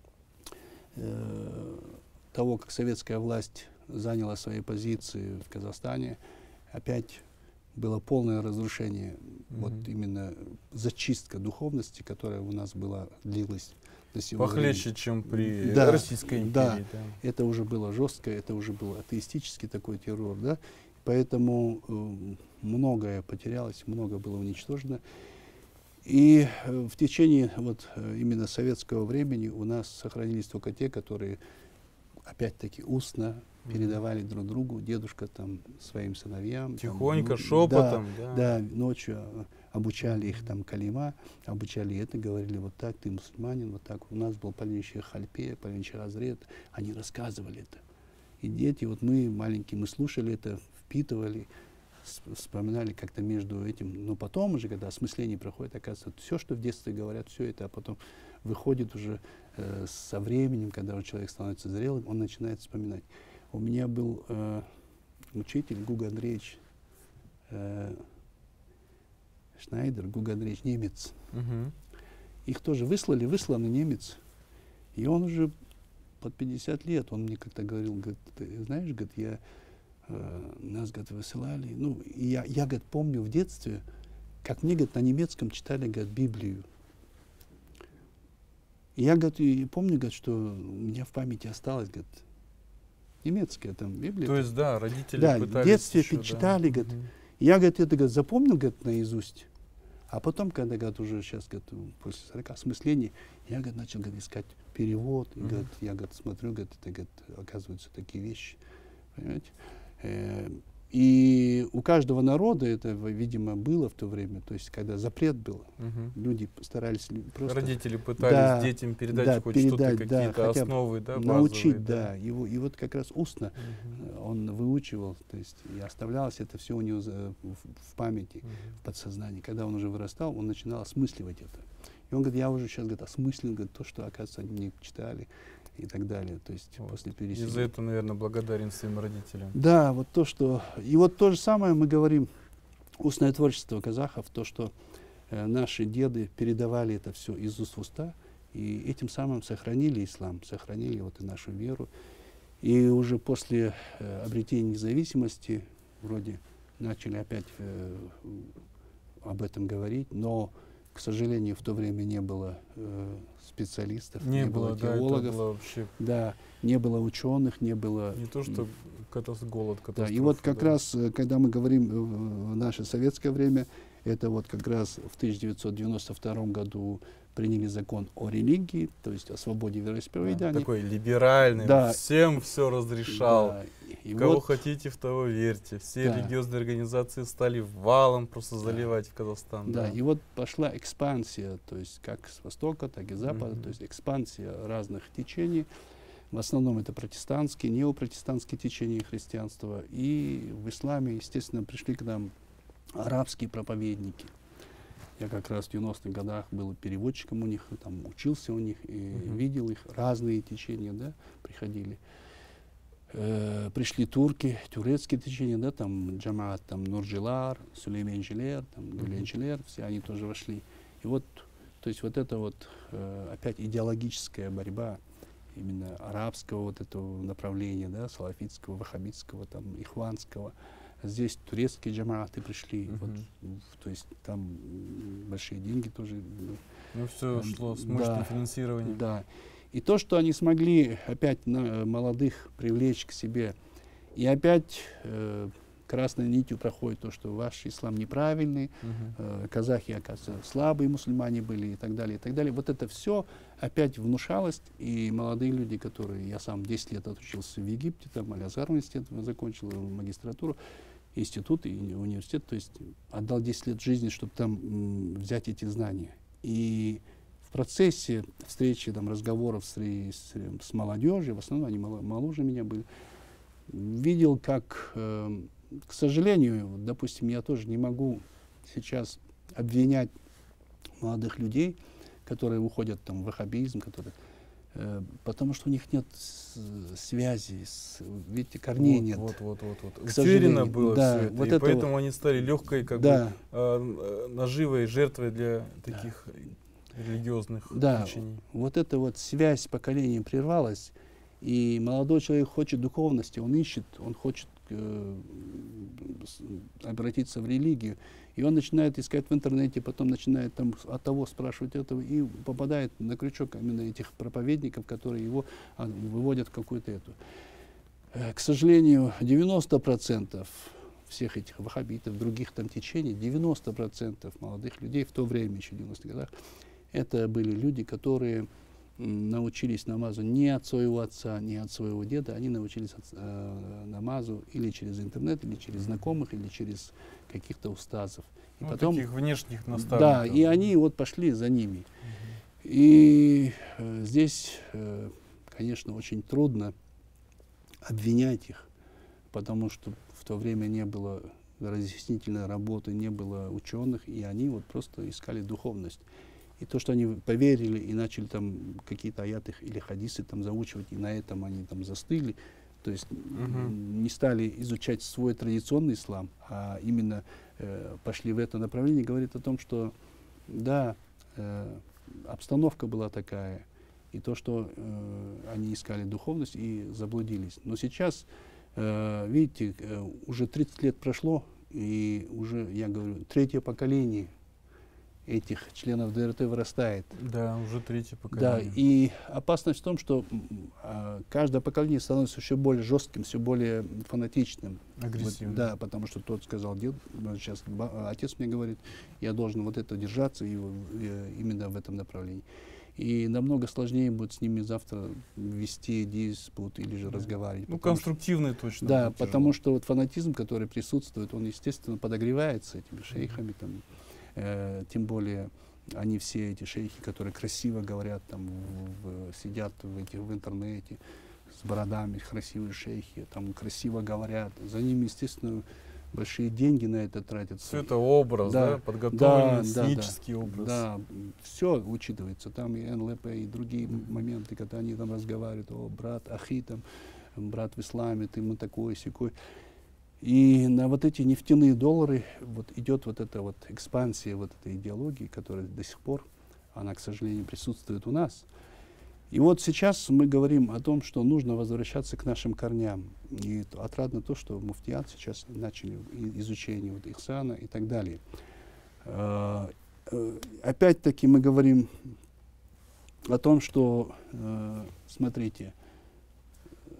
[SPEAKER 2] того, как советская власть заняла свои позиции в Казахстане, опять было полное разрушение, mm-hmm. вот именно зачистка духовности, которая у нас была, длилась до сего
[SPEAKER 1] Похлеще,
[SPEAKER 2] времени.
[SPEAKER 1] чем при
[SPEAKER 2] да,
[SPEAKER 1] Российской империи.
[SPEAKER 2] Да,
[SPEAKER 1] да,
[SPEAKER 2] это уже было жестко, это уже был атеистический такой террор, да, поэтому э, многое потерялось, много было уничтожено. И э, в течение вот э, именно советского времени у нас сохранились только те, которые опять-таки устно mm-hmm. передавали друг другу, дедушка там своим сыновьям.
[SPEAKER 1] Тихонько,
[SPEAKER 2] там,
[SPEAKER 1] шепотом.
[SPEAKER 2] Да, да. да, ночью обучали их там калима, обучали это, говорили вот так, ты мусульманин, вот так. У нас был полнейший хальпе, полнейший разред, они рассказывали это. И дети, вот мы маленькие, мы слушали это, впитывали, вспоминали как-то между этим. Но потом уже, когда осмысление проходит, оказывается, все, что в детстве говорят, все это, а потом выходит уже э, со временем, когда уже человек становится зрелым, он начинает вспоминать. У меня был э, учитель Гуга Андреевич э, Шнайдер, Гуга Андреевич, немец.
[SPEAKER 1] Uh-huh.
[SPEAKER 2] Их тоже выслали, высланный немец. И он уже под пятьдесят лет, он мне как-то говорил, говорит, ты знаешь, говорит, я нас, говорит, высылали. Ну, и я, я, говорит, помню в детстве, как мне, говорит, на немецком читали, говорит, Библию. И я, говорит, и помню, говорит, что у меня в памяти осталось, говорит, немецкая там Библия.
[SPEAKER 1] То есть, да, родители
[SPEAKER 2] да,
[SPEAKER 1] пытались
[SPEAKER 2] в детстве
[SPEAKER 1] еще,
[SPEAKER 2] читали,
[SPEAKER 1] да.
[SPEAKER 2] говорит. Угу. И я, говорит, это, говорит, запомнил, говорит, наизусть. А потом, когда, говорит, уже сейчас, говорит, после сорока осмыслений, я, говорит, начал, говорит, искать перевод. И, угу. говорит, я, говорит, смотрю, говорит, это, говорит, оказываются такие вещи. Понимаете? И у каждого народа это, видимо, было в то время, то есть когда запрет был, угу. люди старались просто...
[SPEAKER 1] Родители пытались да, детям передать
[SPEAKER 2] да,
[SPEAKER 1] хоть
[SPEAKER 2] передать,
[SPEAKER 1] что-то,
[SPEAKER 2] да,
[SPEAKER 1] какие-то основы, да, базовые.
[SPEAKER 2] Научить,
[SPEAKER 1] да.
[SPEAKER 2] да. Его, и вот как раз устно угу. он выучивал, то есть и оставлялось это все у него за, в, в памяти, угу. в подсознании. Когда он уже вырастал, он начинал осмысливать это. И он говорит, я уже сейчас, говорит, осмыслил, говорит, то, что, оказывается, они мне читали. И так далее, то есть вот. После переселения.
[SPEAKER 1] И за это, наверное, благодарен своим родителям.
[SPEAKER 2] Да, вот то, что... И вот то же самое мы говорим, устное творчество казахов, то, что э, наши деды передавали это все из уст в уста, и этим самым сохранили ислам, сохранили вот и нашу веру. И уже после э, обретения независимости вроде начали опять э, об этом говорить, но, к сожалению, в то время не было э, специалистов,
[SPEAKER 1] не, не
[SPEAKER 2] было,
[SPEAKER 1] было
[SPEAKER 2] теологов,
[SPEAKER 1] да, это было вообще...
[SPEAKER 2] да, не было ученых, не было...
[SPEAKER 1] Не то, что катастроф, голод, катастрофа.
[SPEAKER 2] Да, и вот как
[SPEAKER 1] да.
[SPEAKER 2] раз, когда мы говорим в наше советское время, Это вот как раз в тысяча девятьсот девяносто втором году приняли закон о религии, то есть о свободе вероисповедания.
[SPEAKER 1] Да, такой либеральный,
[SPEAKER 2] да.
[SPEAKER 1] всем все разрешал.
[SPEAKER 2] Да. И
[SPEAKER 1] Кого
[SPEAKER 2] вот,
[SPEAKER 1] хотите, в того верьте. Все
[SPEAKER 2] да.
[SPEAKER 1] религиозные организации стали валом просто
[SPEAKER 2] Да.
[SPEAKER 1] заливать в Казахстан.
[SPEAKER 2] Да,
[SPEAKER 1] Да.
[SPEAKER 2] и вот пошла экспансия, то есть как с востока, так и с запада,
[SPEAKER 1] Мгм.
[SPEAKER 2] то есть экспансия разных течений. В основном это протестантские, неопротестантские течения христианства. И в исламе, естественно, пришли к нам арабские проповедники. Я как раз в девяностых годах был переводчиком у них, там учился у них, и
[SPEAKER 1] Мгм.
[SPEAKER 2] видел их, разные течения, да, приходили. Э, пришли турки, турецкие течения, да, там Джамаат, там Нурджилар, Сулейменжилер, там Гюленжилер, все они тоже вошли. И вот, то есть вот это вот э, опять идеологическая борьба именно арабского вот этого направления, да, салафитского, ваххабитского, там, ихванского. Здесь турецкие джамааты пришли,
[SPEAKER 1] Мгм.
[SPEAKER 2] вот, в- то есть там м, большие деньги тоже.
[SPEAKER 1] Ну все
[SPEAKER 2] Эм,
[SPEAKER 1] шло с
[SPEAKER 2] да.
[SPEAKER 1] мощным финансированием.
[SPEAKER 2] Да. И то, что они смогли опять на, молодых привлечь к себе, и опять э, красной нитью проходит то, что ваш ислам неправильный,
[SPEAKER 1] Мгм.
[SPEAKER 2] э, казахи, оказывается, слабые мусульмане были и так далее, и так далее. Вот это все опять внушалось, и молодые люди, которые, я сам десять лет отучился в Египте, там Аль-Азгар университет закончил, магистратуру, институт и университет, то есть отдал десять лет жизни, чтобы там м, взять эти знания. И в процессе встречи, там, разговоров с, с, с молодежью, в основном они мало, моложе меня были, видел, как, э, к сожалению, допустим, я тоже не могу сейчас обвинять молодых людей, которые уходят там, в ваххабизм, которые, э, потому что у них нет с, связи, с, видите, корней
[SPEAKER 1] вот,
[SPEAKER 2] нет.
[SPEAKER 1] Вот, вот, вот, вот.
[SPEAKER 2] К
[SPEAKER 1] Утеряно
[SPEAKER 2] сожалению.
[SPEAKER 1] было
[SPEAKER 2] Да,
[SPEAKER 1] все это,
[SPEAKER 2] вот
[SPEAKER 1] и
[SPEAKER 2] это
[SPEAKER 1] поэтому
[SPEAKER 2] вот.
[SPEAKER 1] они стали легкой, как
[SPEAKER 2] Да.
[SPEAKER 1] бы, э, э, наживой, жертвой для таких религиозных
[SPEAKER 2] Да,
[SPEAKER 1] учений.
[SPEAKER 2] вот эта вот связь с поколением прервалась, и молодой человек хочет духовности, он ищет, он хочет э, с- обратиться в религию, и он начинает искать в интернете, потом начинает там с- от того спрашивать этого, и попадает на крючок именно этих проповедников, которые его а, выводят в какую-то эту. Э, К сожалению, девяносто процентов всех этих ваххабитов, других там течений, девяносто процентов молодых людей в то время, еще в девяностых годах, это были люди, которые м, научились намазу не от своего отца, не от своего деда, они научились от, э, намазу или через интернет, или через знакомых, или через каких-то устазов. И
[SPEAKER 1] Ну,
[SPEAKER 2] потом,
[SPEAKER 1] таких внешних наставников.
[SPEAKER 2] да, и они вот пошли за ними. И э, здесь, э, конечно, очень трудно обвинять их, потому что в то время не было разъяснительной работы, не было ученых, и они вот просто искали духовность. И то, что они поверили и начали там какие-то аяты или хадисы там заучивать, и на этом они там застыли, то есть
[SPEAKER 1] Мгм.
[SPEAKER 2] не стали изучать свой традиционный ислам, а именно э, пошли в это направление, говорит о том, что да, э, обстановка была такая, и то, что э, они искали духовность и заблудились. Но сейчас, э, видите, э, уже тридцать лет прошло, и уже, я говорю, третье поколение этих членов ДРТ вырастает.
[SPEAKER 1] Да, уже третье
[SPEAKER 2] Да,
[SPEAKER 1] поколение.
[SPEAKER 2] и опасность в том, что м, а, каждое поколение становится все более жестким, все более фанатичным.
[SPEAKER 1] Агрессивным.
[SPEAKER 2] Вот, да, потому что тот сказал, дед, ну, сейчас ба- отец мне говорит, я должен вот это держаться и, в- э, именно в этом направлении. И намного сложнее будет с ними завтра вести диспут или же
[SPEAKER 1] Да.
[SPEAKER 2] разговаривать.
[SPEAKER 1] Ну,
[SPEAKER 2] потому что-
[SPEAKER 1] конструктивный точно.
[SPEAKER 2] да,
[SPEAKER 1] будет
[SPEAKER 2] потому
[SPEAKER 1] тяжело.
[SPEAKER 2] что вот фанатизм, который присутствует, он, естественно, подогревается этими шейхами, там, э, тем более они все эти шейхи, которые красиво говорят, там, в- в- сидят в, этих, в интернете с бородами, красивые шейхи, там красиво говорят, за ними, естественно, большие деньги на это тратятся.
[SPEAKER 1] Все это образ, да,
[SPEAKER 2] Да,
[SPEAKER 1] подготовленный
[SPEAKER 2] да, да,
[SPEAKER 1] сценический образ.
[SPEAKER 2] Да, все учитывается, там и эн эл пэ, и другие
[SPEAKER 1] Мгм.
[SPEAKER 2] моменты, когда они там разговаривают, о, брат, ахи, там, брат в исламе, ты мы такой, сякой. И на вот эти нефтяные доллары вот идет вот эта вот экспансия вот этой идеологии, которая до сих пор, она, к сожалению, присутствует у нас. И вот сейчас мы говорим о том, что нужно возвращаться к нашим корням. И то- отрадно то, что муфтият сейчас начали и- изучение вот ихсана и так далее. А, э, Опять-таки мы говорим о том, что, э, смотрите,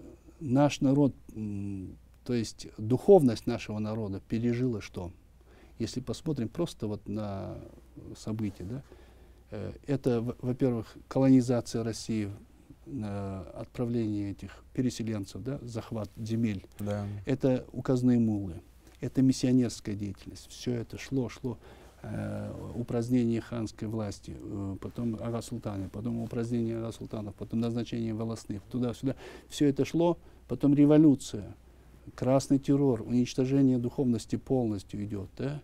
[SPEAKER 2] наш народ, м, то есть духовность нашего народа пережила что? если посмотрим просто вот на события, да, э, это, во-первых, колонизация России, э, отправление этих переселенцев, да, захват земель,
[SPEAKER 1] Да.
[SPEAKER 2] это указные муллы, это миссионерская деятельность. Все это шло, шло. Э, упразднение ханской власти, э, потом ага-султаны, потом упразднение ага-султанов, потом назначение волостных, туда-сюда. Все это шло, потом революция, красный террор, уничтожение духовности полностью идет, да?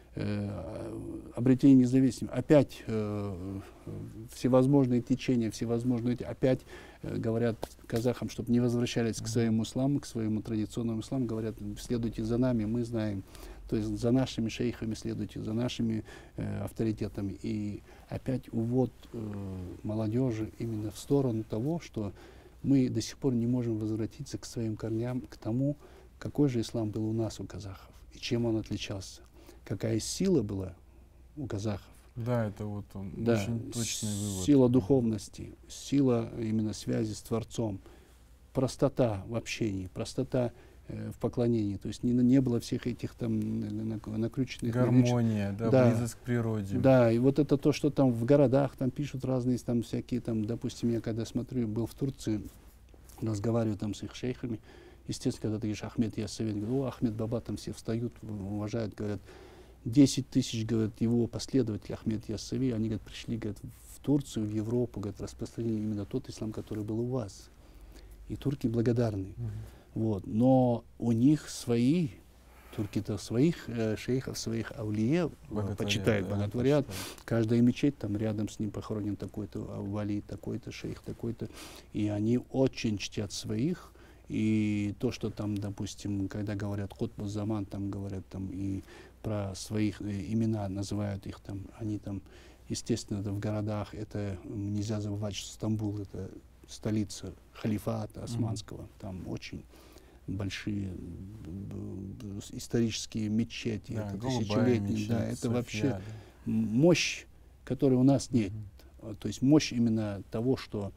[SPEAKER 2] э, обретение независимости. Опять э, всевозможные течения, всевозможные, опять э, говорят казахам, чтобы не возвращались к своему исламу, к своему традиционному исламу, говорят, следуйте за нами, мы знаем. То есть за нашими шейхами следуйте, за нашими э, авторитетами. И опять увод э, молодежи именно в сторону того, что мы до сих пор не можем возвратиться к своим корням, к тому, какой же ислам был у нас, у казахов, и чем он отличался, какая сила была у казахов.
[SPEAKER 1] Да, это вот он,
[SPEAKER 2] Да,
[SPEAKER 1] очень точный вывод.
[SPEAKER 2] Сила духовности, сила именно связи с Творцом, простота в общении, простота в поклонении, то есть не, не было всех этих там накрученных...
[SPEAKER 1] Гармония, да,
[SPEAKER 2] да,
[SPEAKER 1] близость к природе.
[SPEAKER 2] Да, и вот это то, что там в городах там пишут разные там всякие там, допустим, я когда смотрю, был в Турции, разговариваю там с их шейхами, естественно, когда ты говоришь Ахмед Яссави, говорю, о, Ахмед Баба, там все встают, уважают, говорят, десять тысяч, говорят, его последователи Ахмед Яссави, они, говорят, пришли, говорят, в Турцию, в Европу, говорят, распространили именно тот ислам, который был у вас. И турки благодарны. Mm-hmm. Вот. Но у них свои, турки-то своих э, шейхов, своих аулиев почитают, да, боготворят. Каждая мечеть, там рядом с ним похоронен такой-то вали, такой-то шейх, такой-то. И они очень чтят своих. И то, что там, допустим, когда говорят Кутбу Заман, там говорят там и про своих э, имена называют их там, они там, естественно, это в городах, это нельзя забывать, что Стамбул это столица халифата османского, mm-hmm. там очень большие исторические мечети, да, это тысячелетние, мечеть, да, это София, вообще да. мощь, которой у нас нет. Mm-hmm. То есть мощь именно того, что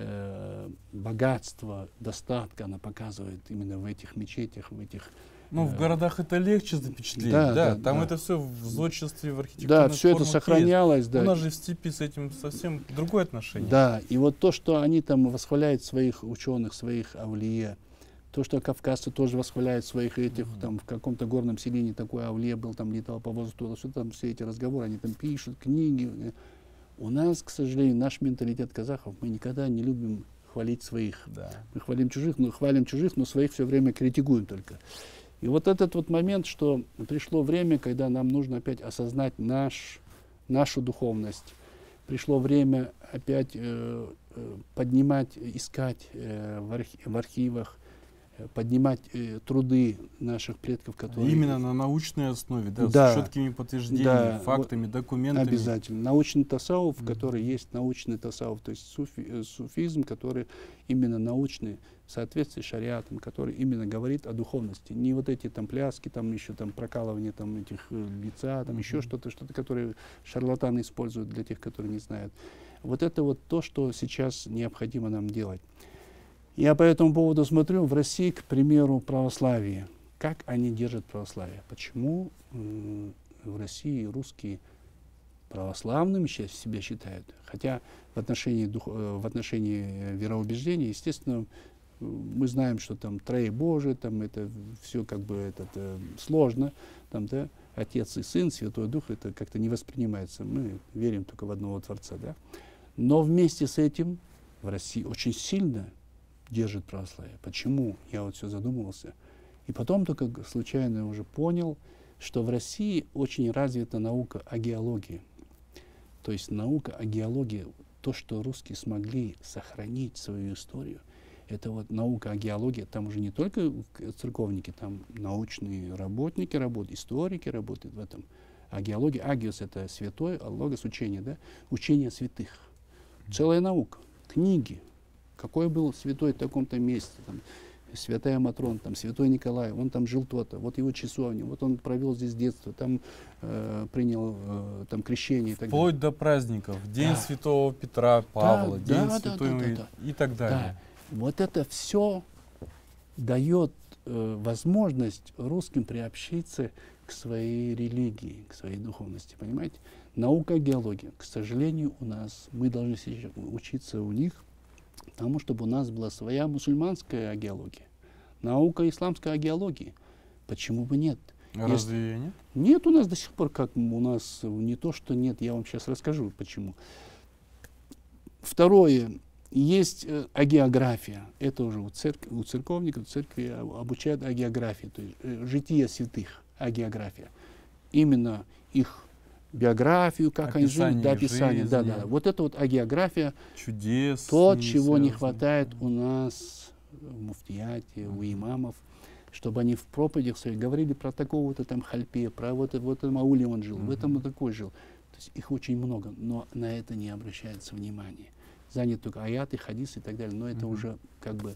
[SPEAKER 2] э, богатство, достатка она показывает именно в этих мечетях, в этих...
[SPEAKER 1] Ну, в городах это легче запечатлеть, да, да, да там да. это все в зодчестве, в архитектуре.
[SPEAKER 2] Да, все это сохранялось. Да.
[SPEAKER 1] У нас же в степи с этим совсем другое отношение.
[SPEAKER 2] Да, и вот то, что они там восхваляют своих ученых, своих аулие, то, что кавказцы тоже восхваляют своих этих, mm-hmm. там в каком-то горном селении такой аулие был, там летал по воздуху, что там все эти разговоры, они там пишут книги. У нас, к сожалению, наш менталитет казахов, мы никогда не любим хвалить своих. Да. Мы хвалим чужих, но хвалим чужих, но своих все время критикуем только. И вот этот вот момент, что пришло время, когда нам нужно опять осознать наш, нашу духовность. Пришло время опять э, поднимать, искать э, в, архи в архивах, э, поднимать э, труды наших предков, которые...
[SPEAKER 1] Именно на научной основе, да,
[SPEAKER 2] да,
[SPEAKER 1] с четкими подтверждениями, да, фактами, вот, документами.
[SPEAKER 2] Обязательно. Научный тасауф, mm-hmm. который есть научный тасауф, то есть суфи, э, суфизм, который именно научный, в соответствии с шариатом, который именно говорит о духовности. Не вот эти там пляски, там еще там прокалывание там этих э, лица, там mm-hmm. еще что-то, что-то, которое шарлатаны используют для тех, которые не знают. Вот это вот то, что сейчас необходимо нам делать. Я по этому поводу смотрю в России, к примеру, православие. Как они держат православие? Почему э, в России русские православными сейчас себя считают? Хотя в отношении, дух, э, в отношении вероубеждения, естественно, мы знаем, что там Трое Божие, там это все как бы это, это сложно, там, да, Отец и Сын, Святой Дух, это как-то не воспринимается. Мы верим только в одного Творца, да. Но вместе с этим в России очень сильно держит православие. Почему? Я вот все задумывался. И потом только случайно уже понял, что в России очень развита наука о геологии. То есть наука о геологии, то, что русские смогли сохранить свою историю, это вот наука о геологии, там уже не только церковники, там научные работники работают, историки работают в этом. А геология, агиос — это святой, а логос — учение, да? Учение святых. Целая наука, книги. Какой был святой в таком-то месте, там, святая Матрона, там, святой Николай, он там жил то-то, вот его часовня, вот он провел здесь детство, там э, принял э, там крещение и так далее.
[SPEAKER 1] Вплоть до праздников, День да. Святого Петра, Павла,
[SPEAKER 2] да,
[SPEAKER 1] День
[SPEAKER 2] да,
[SPEAKER 1] Святой
[SPEAKER 2] да, да, да,
[SPEAKER 1] и так далее.
[SPEAKER 2] Да. Вот это все дает э, возможность русским приобщиться к своей религии, к своей духовности, понимаете? Наука, геология. К сожалению, у нас, мы должны сейчас учиться у них, тому, чтобы у нас была своя мусульманская геология, наука исламская геология. Почему бы нет?
[SPEAKER 1] А разве нет?
[SPEAKER 2] Нет у нас до сих пор, как у нас, не то, что нет, я вам сейчас расскажу, почему. Второе, есть э, агеография. Это уже у, церк у церковников, в церкви обучают агеографии, то есть э, житие святых, агеография. Именно их биографию, как
[SPEAKER 1] описание
[SPEAKER 2] они жили, да, описание,
[SPEAKER 1] жизни,
[SPEAKER 2] да, да. Вот это вот агеография,
[SPEAKER 1] чудес,
[SPEAKER 2] то, чего
[SPEAKER 1] связано.
[SPEAKER 2] не хватает у нас в муфтияте, у имамов, чтобы они в проповедях своих говорили про такого-то там хальпе, про вот, вот этом ауле он жил, uh-huh. в этом он такой жил. То есть их очень много, но на это не обращается внимание. Занят только аяты, хадисы и так далее, но это uh-huh. уже как бы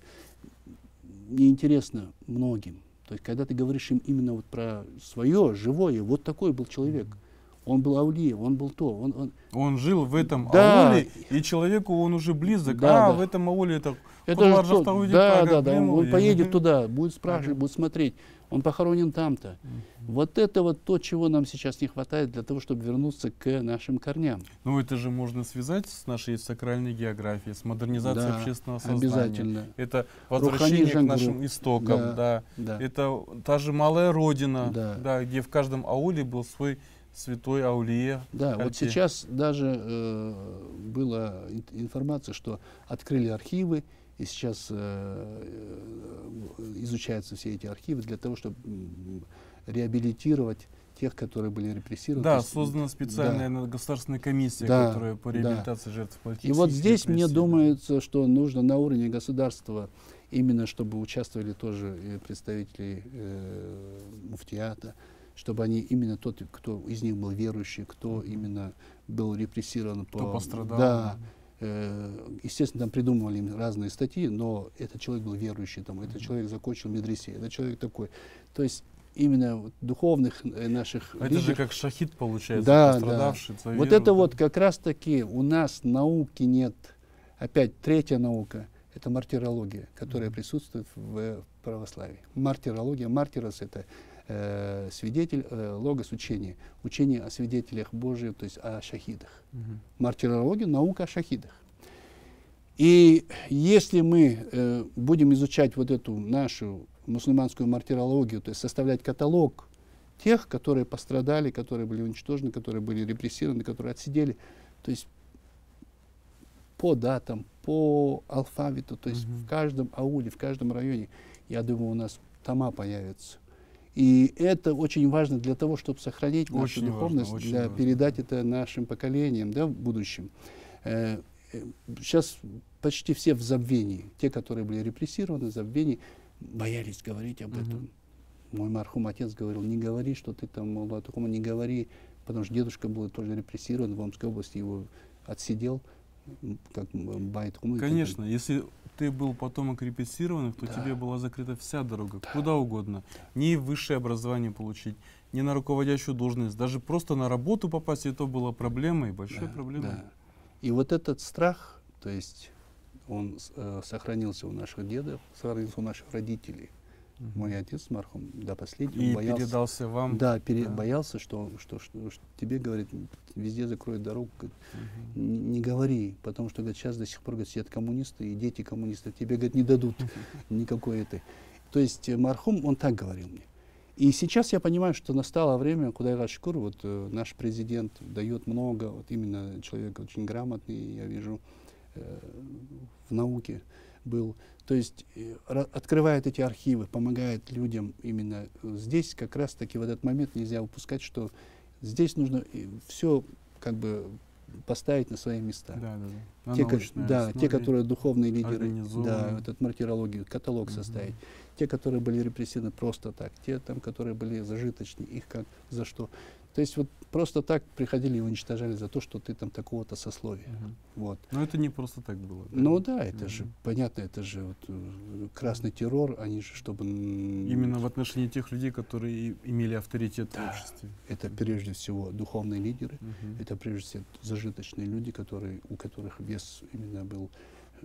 [SPEAKER 2] неинтересно многим. То есть когда ты говоришь им именно вот про свое, живое, вот такой был человек. Uh-huh. Он был аулия, он был то. Он, он...
[SPEAKER 1] он жил в этом
[SPEAKER 2] да.
[SPEAKER 1] ауле, и человеку он уже близок.
[SPEAKER 2] Да,
[SPEAKER 1] а,
[SPEAKER 2] да.
[SPEAKER 1] в этом ауле это...
[SPEAKER 2] Это же то, да, да, да, он, он поедет туда, будет спрашивать, ага. будет смотреть. Он похоронен там-то. Uh-huh. Вот это вот то, чего нам сейчас не хватает для того, чтобы вернуться к нашим корням.
[SPEAKER 1] Ну это же можно связать с нашей сакральной географией, с модернизацией да, общественного сознания.
[SPEAKER 2] Обязательно.
[SPEAKER 1] Это возвращение к нашим истокам.
[SPEAKER 2] Да,
[SPEAKER 1] да.
[SPEAKER 2] Да.
[SPEAKER 1] Это та же малая родина,
[SPEAKER 2] да.
[SPEAKER 1] Да, где в каждом ауле был свой святой аулие.
[SPEAKER 2] Да, хальпе. Вот сейчас даже э, была информация, что открыли архивы, и сейчас э, изучаются все эти архивы для того, чтобы реабилитировать тех, которые были репрессированы.
[SPEAKER 1] Да,
[SPEAKER 2] есть,
[SPEAKER 1] создана специальная
[SPEAKER 2] да.
[SPEAKER 1] государственная комиссия,
[SPEAKER 2] да,
[SPEAKER 1] которая по реабилитации
[SPEAKER 2] да.
[SPEAKER 1] жертв политических
[SPEAKER 2] И вот здесь
[SPEAKER 1] репрессий.
[SPEAKER 2] мне думается, что нужно на уровне государства, именно чтобы участвовали тоже представители э, муфтията, чтобы они именно тот, кто из них был верующий, кто именно был репрессирован.
[SPEAKER 1] Кто
[SPEAKER 2] по,
[SPEAKER 1] пострадал.
[SPEAKER 2] Да. Естественно, там придумывали им разные статьи, но этот человек был верующий, там, этот человек закончил медресе, этот человек такой. То есть именно вот духовных наших
[SPEAKER 1] Это
[SPEAKER 2] лидеров,
[SPEAKER 1] же как шахид получается,
[SPEAKER 2] да,
[SPEAKER 1] пострадавший.
[SPEAKER 2] Да. Вот это да? Вот как раз-таки у нас науки нет. Опять третья наука — это мартирология, которая mm-hmm. присутствует в православии. Мартирология, мартирос — это э, свидетель, э, логос — учение. Учение о свидетелях Божьих, то есть о шахидах. Mm-hmm. Мартирология — наука о шахидах. И если мы э, будем изучать вот эту нашу мусульманскую мартирологию, то есть составлять каталог тех, которые пострадали, которые были уничтожены, которые были репрессированы, которые отсидели, то есть по датам, по алфавиту, то есть mm-hmm. в каждом ауле, в каждом районе, я думаю, у нас тома появятся. И это очень важно для того, чтобы сохранить нашу
[SPEAKER 1] очень
[SPEAKER 2] духовность,
[SPEAKER 1] важно,
[SPEAKER 2] для
[SPEAKER 1] важно.
[SPEAKER 2] передать это нашим поколениям, да, в будущем. Э, сейчас почти все в забвении. Те, которые были репрессированы, в забвении, боялись говорить об этом. Mm-hmm. Мой мархум отец говорил: не говори, что ты там, мол, такому не говори, потому что дедушка был тоже репрессирован в Омской области, его отсидел, как байт хумы.
[SPEAKER 1] Конечно, если ты был потомок репрессированных, то да. тебе была закрыта вся дорога, да. куда угодно. Ни высшее образование получить, ни на руководящую должность, даже просто на работу попасть, это была проблемой, большой
[SPEAKER 2] да,
[SPEAKER 1] проблемой.
[SPEAKER 2] Да. И вот этот страх, то есть он э, сохранился у наших дедов, сохранился у наших родителей. Uh-huh. Мой отец, мархум, до последнего
[SPEAKER 1] и
[SPEAKER 2] боялся.
[SPEAKER 1] передался вам?
[SPEAKER 2] Да, пере,
[SPEAKER 1] да.
[SPEAKER 2] боялся, что, что, что, что тебе, говорит, везде закроют дорогу. Говорит, uh-huh. не, не говори, потому что, говорит, сейчас до сих пор, говорит, сидят коммунисты и дети коммунистов, тебе, говорит, не дадут uh-huh. никакой этой. То есть мархум, он так говорил мне. И сейчас я понимаю, что настало время, куда я шкур, вот э, наш президент дает много, вот именно человек очень грамотный, я вижу, э, в науке был. То есть э, открывает эти архивы, помогает людям именно здесь. Как раз таки в этот момент нельзя упускать, что здесь нужно все как бы поставить на свои места.
[SPEAKER 1] Да, да, да.
[SPEAKER 2] Те, ко- да, те, которые духовные лидеры, да, этот мартирологию, каталог
[SPEAKER 1] угу.
[SPEAKER 2] составить. Те, которые были репрессированы просто так, те, там, которые были зажиточны, их как, за что. То есть вот просто так приходили и уничтожали за то, что ты там такого-то сословия. Угу. Вот.
[SPEAKER 1] Но это не просто так было. Да?
[SPEAKER 2] Ну да, это
[SPEAKER 1] угу.
[SPEAKER 2] же, понятно, это же вот, красный террор, они же, чтобы...
[SPEAKER 1] Именно в отношении тех людей, которые имели авторитет
[SPEAKER 2] да,
[SPEAKER 1] в обществе.
[SPEAKER 2] Это прежде всего духовные лидеры,
[SPEAKER 1] угу.
[SPEAKER 2] это прежде всего зажиточные люди, которые, у которых вес именно был...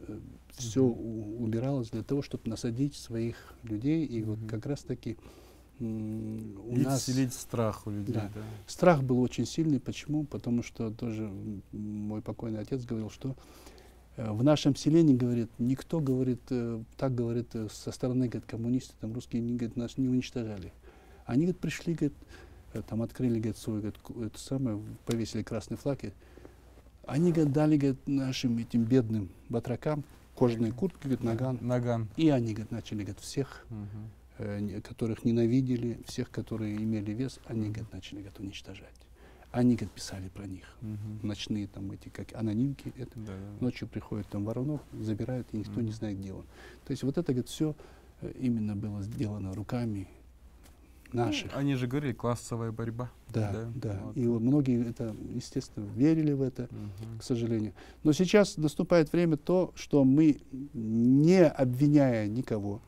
[SPEAKER 2] Все uh-huh. убиралось для того, чтобы насадить своих людей. И uh-huh. вот как раз-таки м, у
[SPEAKER 1] И
[SPEAKER 2] нас
[SPEAKER 1] вселить страх у людей.
[SPEAKER 2] Да.
[SPEAKER 1] Да.
[SPEAKER 2] страх был очень сильный. Почему? Потому что тоже м, мой покойный отец говорил, что э, в нашем селении, говорит, никто, говорит, э, так говорит, э, со стороны, говорит, коммунисты, там русские, не, говорит, нас не уничтожали. Они, говорит, пришли, говорит, э, там открыли, говорит, свой, говорит, ку- это самое, повесили красный флаг. И они, говорит, дали, говорит, нашим этим бедным батракам кожаные куртки, говорит, наган.
[SPEAKER 1] Наган.
[SPEAKER 2] И они, говорит, начали, говорит, всех,
[SPEAKER 1] Мгм.
[SPEAKER 2] э, не- которых ненавидели, всех, которые имели вес, они, говорит, начали, говорит, уничтожать. Они, говорит, писали про них.
[SPEAKER 1] Мгм.
[SPEAKER 2] Ночные там эти, как анонимки, это
[SPEAKER 1] Да, да.
[SPEAKER 2] ночью приходит там воронок, забирают, и никто не
[SPEAKER 1] Мгм.
[SPEAKER 2] знает, где он. То есть вот это, говорит, все именно было сделано руками наших.
[SPEAKER 1] Ну, они же говорили, классовая борьба.
[SPEAKER 2] Да,
[SPEAKER 1] да,
[SPEAKER 2] да.
[SPEAKER 1] вот.
[SPEAKER 2] И вот многие это, естественно, верили в это,
[SPEAKER 1] Мгм.
[SPEAKER 2] к сожалению. Но сейчас наступает время то, что мы, не обвиняя никого,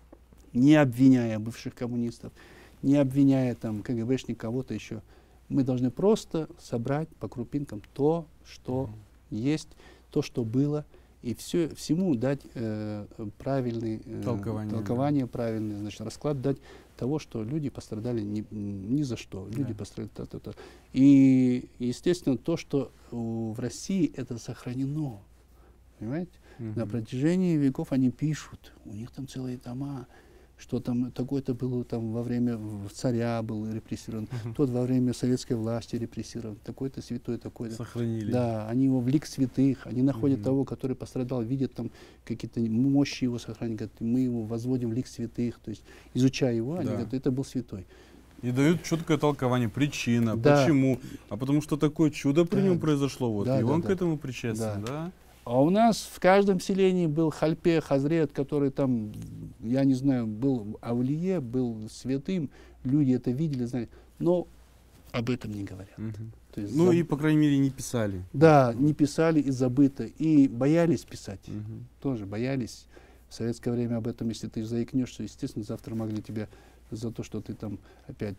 [SPEAKER 2] не обвиняя бывших коммунистов, не обвиняя там КГБшник, кого-то еще, мы должны просто собрать по крупинкам то, что
[SPEAKER 1] Мгм.
[SPEAKER 2] есть, то, что было, и все, всему дать э, правильный э,
[SPEAKER 1] Толкование, да.
[SPEAKER 2] толкование, правильный, значит, расклад дать того, что люди пострадали ни, ни за что. Люди
[SPEAKER 1] Да.
[SPEAKER 2] пострадали то-то-то. И, естественно, то, что у- в России это сохранено. Понимаете? На
[SPEAKER 1] Мгм.
[SPEAKER 2] протяжении веков они пишут, у них там целые тома, что там такой-то был там во время в- царя был репрессирован,
[SPEAKER 1] Мгм.
[SPEAKER 2] тот во время советской власти репрессирован, такой-то святой, такой-то.
[SPEAKER 1] Сохранили.
[SPEAKER 2] Да, они его в лик святых, они находят
[SPEAKER 1] Мгм.
[SPEAKER 2] того, который пострадал, видят там какие-то мощи его сохранения, говорят, мы его возводим в лик святых, то есть изучая его, они
[SPEAKER 1] Да.
[SPEAKER 2] говорят, это был святой.
[SPEAKER 1] И дают четкое толкование, причина,
[SPEAKER 2] Да.
[SPEAKER 1] почему. А потому что такое чудо при
[SPEAKER 2] Да.
[SPEAKER 1] нем произошло, вот,
[SPEAKER 2] Да,
[SPEAKER 1] и
[SPEAKER 2] да,
[SPEAKER 1] он
[SPEAKER 2] да.
[SPEAKER 1] к этому причастен,
[SPEAKER 2] Да.
[SPEAKER 1] да?
[SPEAKER 2] А у нас в каждом селении был хальпе, хазрет, который там, я не знаю, был авлие, был святым, люди это видели, знали, но об этом не говорят.
[SPEAKER 1] Мгм.
[SPEAKER 2] То есть
[SPEAKER 1] Ну
[SPEAKER 2] заб-
[SPEAKER 1] и, по крайней мере, не писали.
[SPEAKER 2] Да, не писали и забыто, и боялись писать,
[SPEAKER 1] Мгм.
[SPEAKER 2] тоже боялись. В советское время об этом, если ты заикнешься, естественно, завтра могли тебя за то, что ты там опять,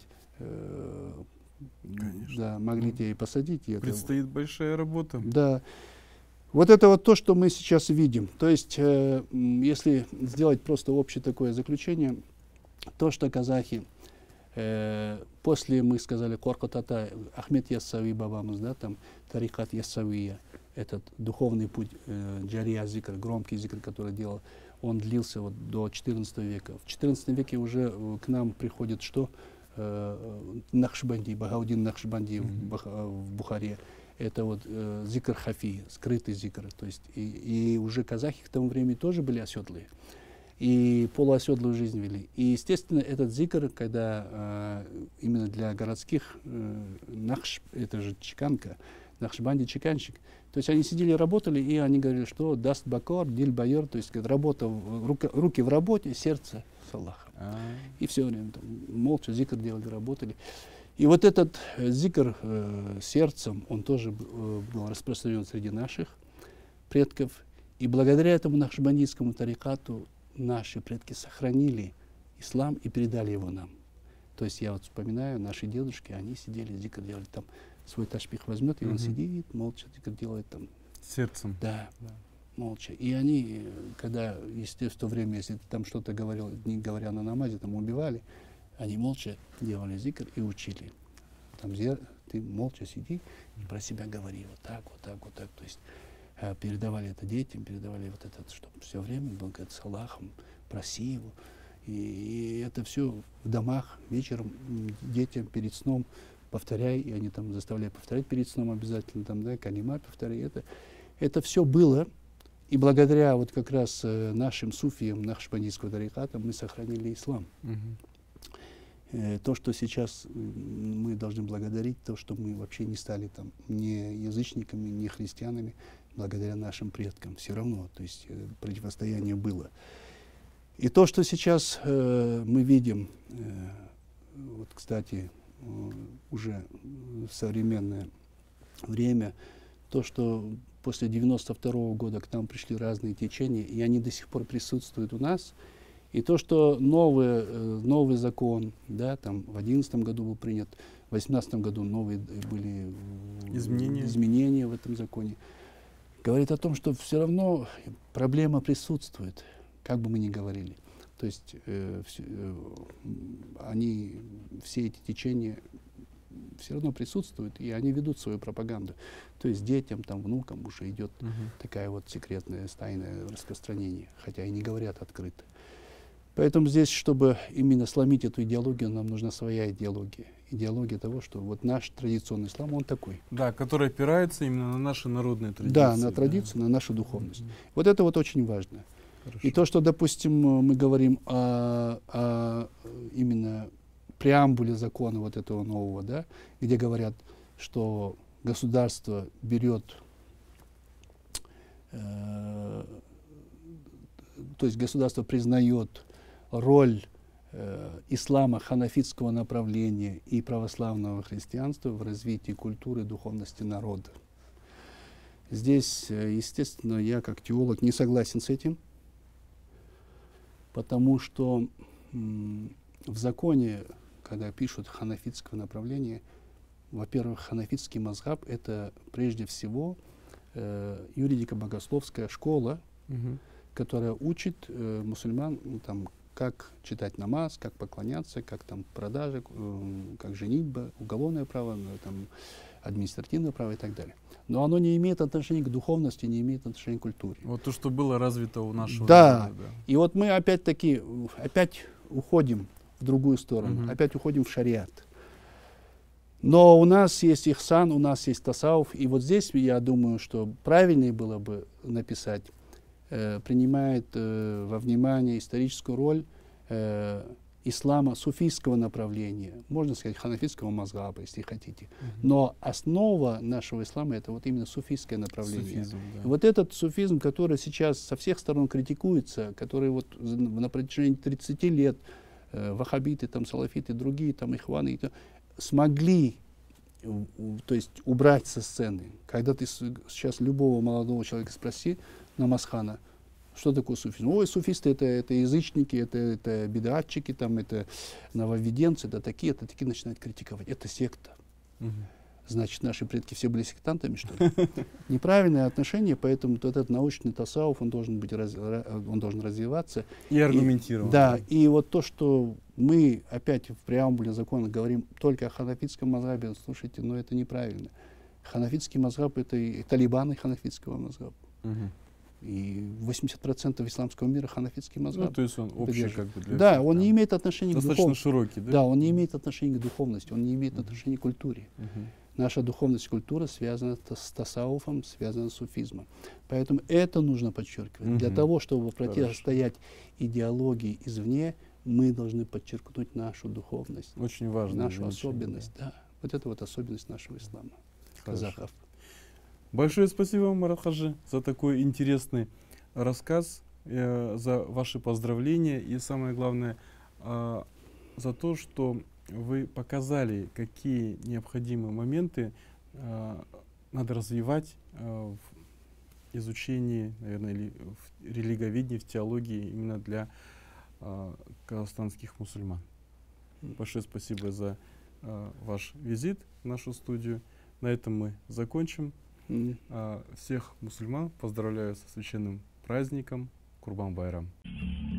[SPEAKER 2] э,
[SPEAKER 1] Конечно.
[SPEAKER 2] да, могли
[SPEAKER 1] Мгм.
[SPEAKER 2] тебя и посадить. И это-
[SPEAKER 1] Предстоит большая работа.
[SPEAKER 2] Да. Вот это вот то, что мы сейчас видим. То есть, э, м, если сделать просто общее такое заключение, то, что казахи, э, после, мы сказали, Коркот-Ата, Ахмед Яссауи бабамыз, да, там, Тарикат Яссауия, этот духовный путь, э, Джария Зикр, громкий зикр, который делал, он длился вот до четырнадцатого века. В четырнадцатом веке уже э, к нам приходит что? Э, Нахшбанди, Багаудин Нахшбанди в,
[SPEAKER 1] Мгм.
[SPEAKER 2] Бах- э, в Бухаре. Это вот э, зикр хафи, скрытый зикр. То есть и, и уже казахи к тому времени тоже были оседлые. И полуоседлую жизнь вели. И, естественно, этот зикр, когда э, именно для городских э, нахш, это же чеканка, нахшбанди чеканщик, то есть они сидели, работали, и они говорили, что даст бакор, диль байор, то есть говорит, работа, в- рука- руки в работе, сердце с Аллахом.
[SPEAKER 1] А,
[SPEAKER 2] И все время там, молча зикр делали, работали. И вот этот э, зикр э, сердцем, он тоже б- э, был распространен среди наших предков. И благодаря этому нахшбандийскому тарикату наши предки сохранили ислам и передали его нам. То есть я вот вспоминаю, наши дедушки, они сидели, зикр делали, там свой ташпих возьмет, и он
[SPEAKER 1] Мгм.
[SPEAKER 2] сидит, молча зикр делает там.
[SPEAKER 1] сердцем.
[SPEAKER 2] Да,
[SPEAKER 1] Да.
[SPEAKER 2] молча. И они, э, когда, естественно, в то время, если ты там что-то говорил, не говоря на намазе, там убивали, они молча делали зикр и учили. Там зер- ты молча сиди и про себя говори, вот так, вот так, вот так. То есть э, передавали это детям, передавали вот это, чтобы все время был, говорит, с Аллахом, проси его. И, и это все в домах вечером м, детям перед сном повторяй, и они там заставляют повторять перед сном обязательно, там, да, калима повторяй. Это, это все было, и благодаря вот как раз э, нашим суфиям, нахшбандийского тариката мы сохранили ислам.
[SPEAKER 1] Мгм.
[SPEAKER 2] Э, то, что сейчас м, мы должны благодарить, то, что мы вообще не стали там ни язычниками, ни христианами, благодаря нашим предкам. Все равно, то есть э, противостояние было. И то, что сейчас э, мы видим, э, вот, кстати, э, уже в современное время, то, что после девяносто второго года к нам пришли разные течения, и они до сих пор присутствуют у нас. И то, что новый, э, новый закон, да, там в одиннадцатом году был принят, в восемнадцатом году новые э, были э,
[SPEAKER 1] Изменения.
[SPEAKER 2] изменения в этом законе, говорит о том, что все равно проблема присутствует, как бы мы ни говорили. То есть э, вс- э, они, все эти течения все равно присутствуют, и они ведут свою пропаганду. То есть детям, там, внукам уже идет
[SPEAKER 1] Мгм.
[SPEAKER 2] такая вот секретное, тайное распространение, хотя и не говорят открыто. Поэтому здесь, чтобы именно сломить эту идеологию, нам нужна своя идеология. Идеология того, что вот наш традиционный ислам, он такой.
[SPEAKER 1] Да, который опирается именно на наши народные традиции.
[SPEAKER 2] Да, на традицию, на нашу духовность.
[SPEAKER 1] Мгм.
[SPEAKER 2] Вот это вот очень важно.
[SPEAKER 1] Хорошо.
[SPEAKER 2] И то, что, допустим, мы говорим о, о именно преамбуле закона вот этого нового, да, где говорят, что государство берет, э, то есть государство признает роль э, ислама, ханафитского направления и православного христианства в развитии культуры и духовности народа. Здесь, э, естественно, я как теолог не согласен с этим, потому что м, в законе, когда пишут ханафитского направления, во-первых, ханафитский мазхаб — это прежде всего э, юридико-богословская школа,
[SPEAKER 1] Мгм.
[SPEAKER 2] которая учит э, мусульман, ну, там, как читать намаз, как поклоняться, как там продажа, э, как женитьба, уголовное право, ну, там, административное право и так далее. Но оно не имеет отношения к духовности, не имеет отношения к культуре.
[SPEAKER 1] Вот то, что было развито у нашего
[SPEAKER 2] Да.
[SPEAKER 1] народа. Да.
[SPEAKER 2] И вот мы опять-таки, э, опять уходим в другую сторону,
[SPEAKER 1] Мгм.
[SPEAKER 2] опять уходим в шариат. Но у нас есть ихсан, у нас есть тасауф, и вот здесь я думаю, что правильнее было бы написать, э, принимает э, во внимание историческую роль э, ислама суфийского направления, можно сказать, ханафитского мазгаба, если хотите.
[SPEAKER 1] Мгм.
[SPEAKER 2] Но основа нашего ислама — это вот именно суфийское направление.
[SPEAKER 1] Суфизм, да.
[SPEAKER 2] И вот этот суфизм, который сейчас со всех сторон критикуется, который вот за- на протяжении тридцати лет э, ваххабиты, там, салафиты, другие, там, ихваны, и то- смогли у- у- то есть убрать со сцены. Когда ты с- сейчас любого молодого человека спроси, намазхана, что такое суфизм? Ой, суфисты — это, это язычники, это, это бедатчики, там, это нововведенцы, это такие, это такие, начинают критиковать. Это секта.
[SPEAKER 1] Мгм.
[SPEAKER 2] Значит, наши предки все были сектантами, что ли? Неправильное отношение, поэтому вот этот научный тасауф, он должен быть, раз- ра- он должен развиваться.
[SPEAKER 1] И аргументированно.
[SPEAKER 2] Да, и вот то, что мы опять в преамбуле закона говорим только о ханафитском мазхабе, слушайте, но это неправильно. Ханафитский мазхаб — это и талибаны ханафитского мазхаба.
[SPEAKER 1] Мгм.
[SPEAKER 2] И восемьдесят процентов исламского мира ханафитский мазхаб.
[SPEAKER 1] Ну, то есть он общий
[SPEAKER 2] поддерживает.
[SPEAKER 1] как бы для
[SPEAKER 2] Да,
[SPEAKER 1] всех,
[SPEAKER 2] он не
[SPEAKER 1] да.
[SPEAKER 2] имеет отношения к
[SPEAKER 1] Достаточно
[SPEAKER 2] духовности.
[SPEAKER 1] широкий, да?
[SPEAKER 2] Да, он не имеет отношения к духовности, он не имеет
[SPEAKER 1] Мгм.
[SPEAKER 2] отношения к культуре.
[SPEAKER 1] Мгм.
[SPEAKER 2] Наша духовность и культура связана т- с тасауфом, связана с суфизмом. Поэтому это нужно подчеркивать. Для
[SPEAKER 1] Мгм.
[SPEAKER 2] того, чтобы противостоять идеологии извне, мы должны подчеркнуть нашу духовность,
[SPEAKER 1] Очень важно.
[SPEAKER 2] нашу особенность. Да. Вот это вот особенность нашего ислама, казахов.
[SPEAKER 1] Большое спасибо вам, Марат Хаджи, за такой интересный рассказ, э, за ваши поздравления и, самое главное, э, за то, что вы показали, какие необходимые моменты э, надо развивать э, в изучении, наверное, или в религоведении, в теологии именно для э, казахстанских мусульман. Большое спасибо за э, ваш визит в нашу студию. На этом мы закончим.
[SPEAKER 2] М.
[SPEAKER 1] А, Всех мусульман поздравляю со священным праздником Курбан-Байрам.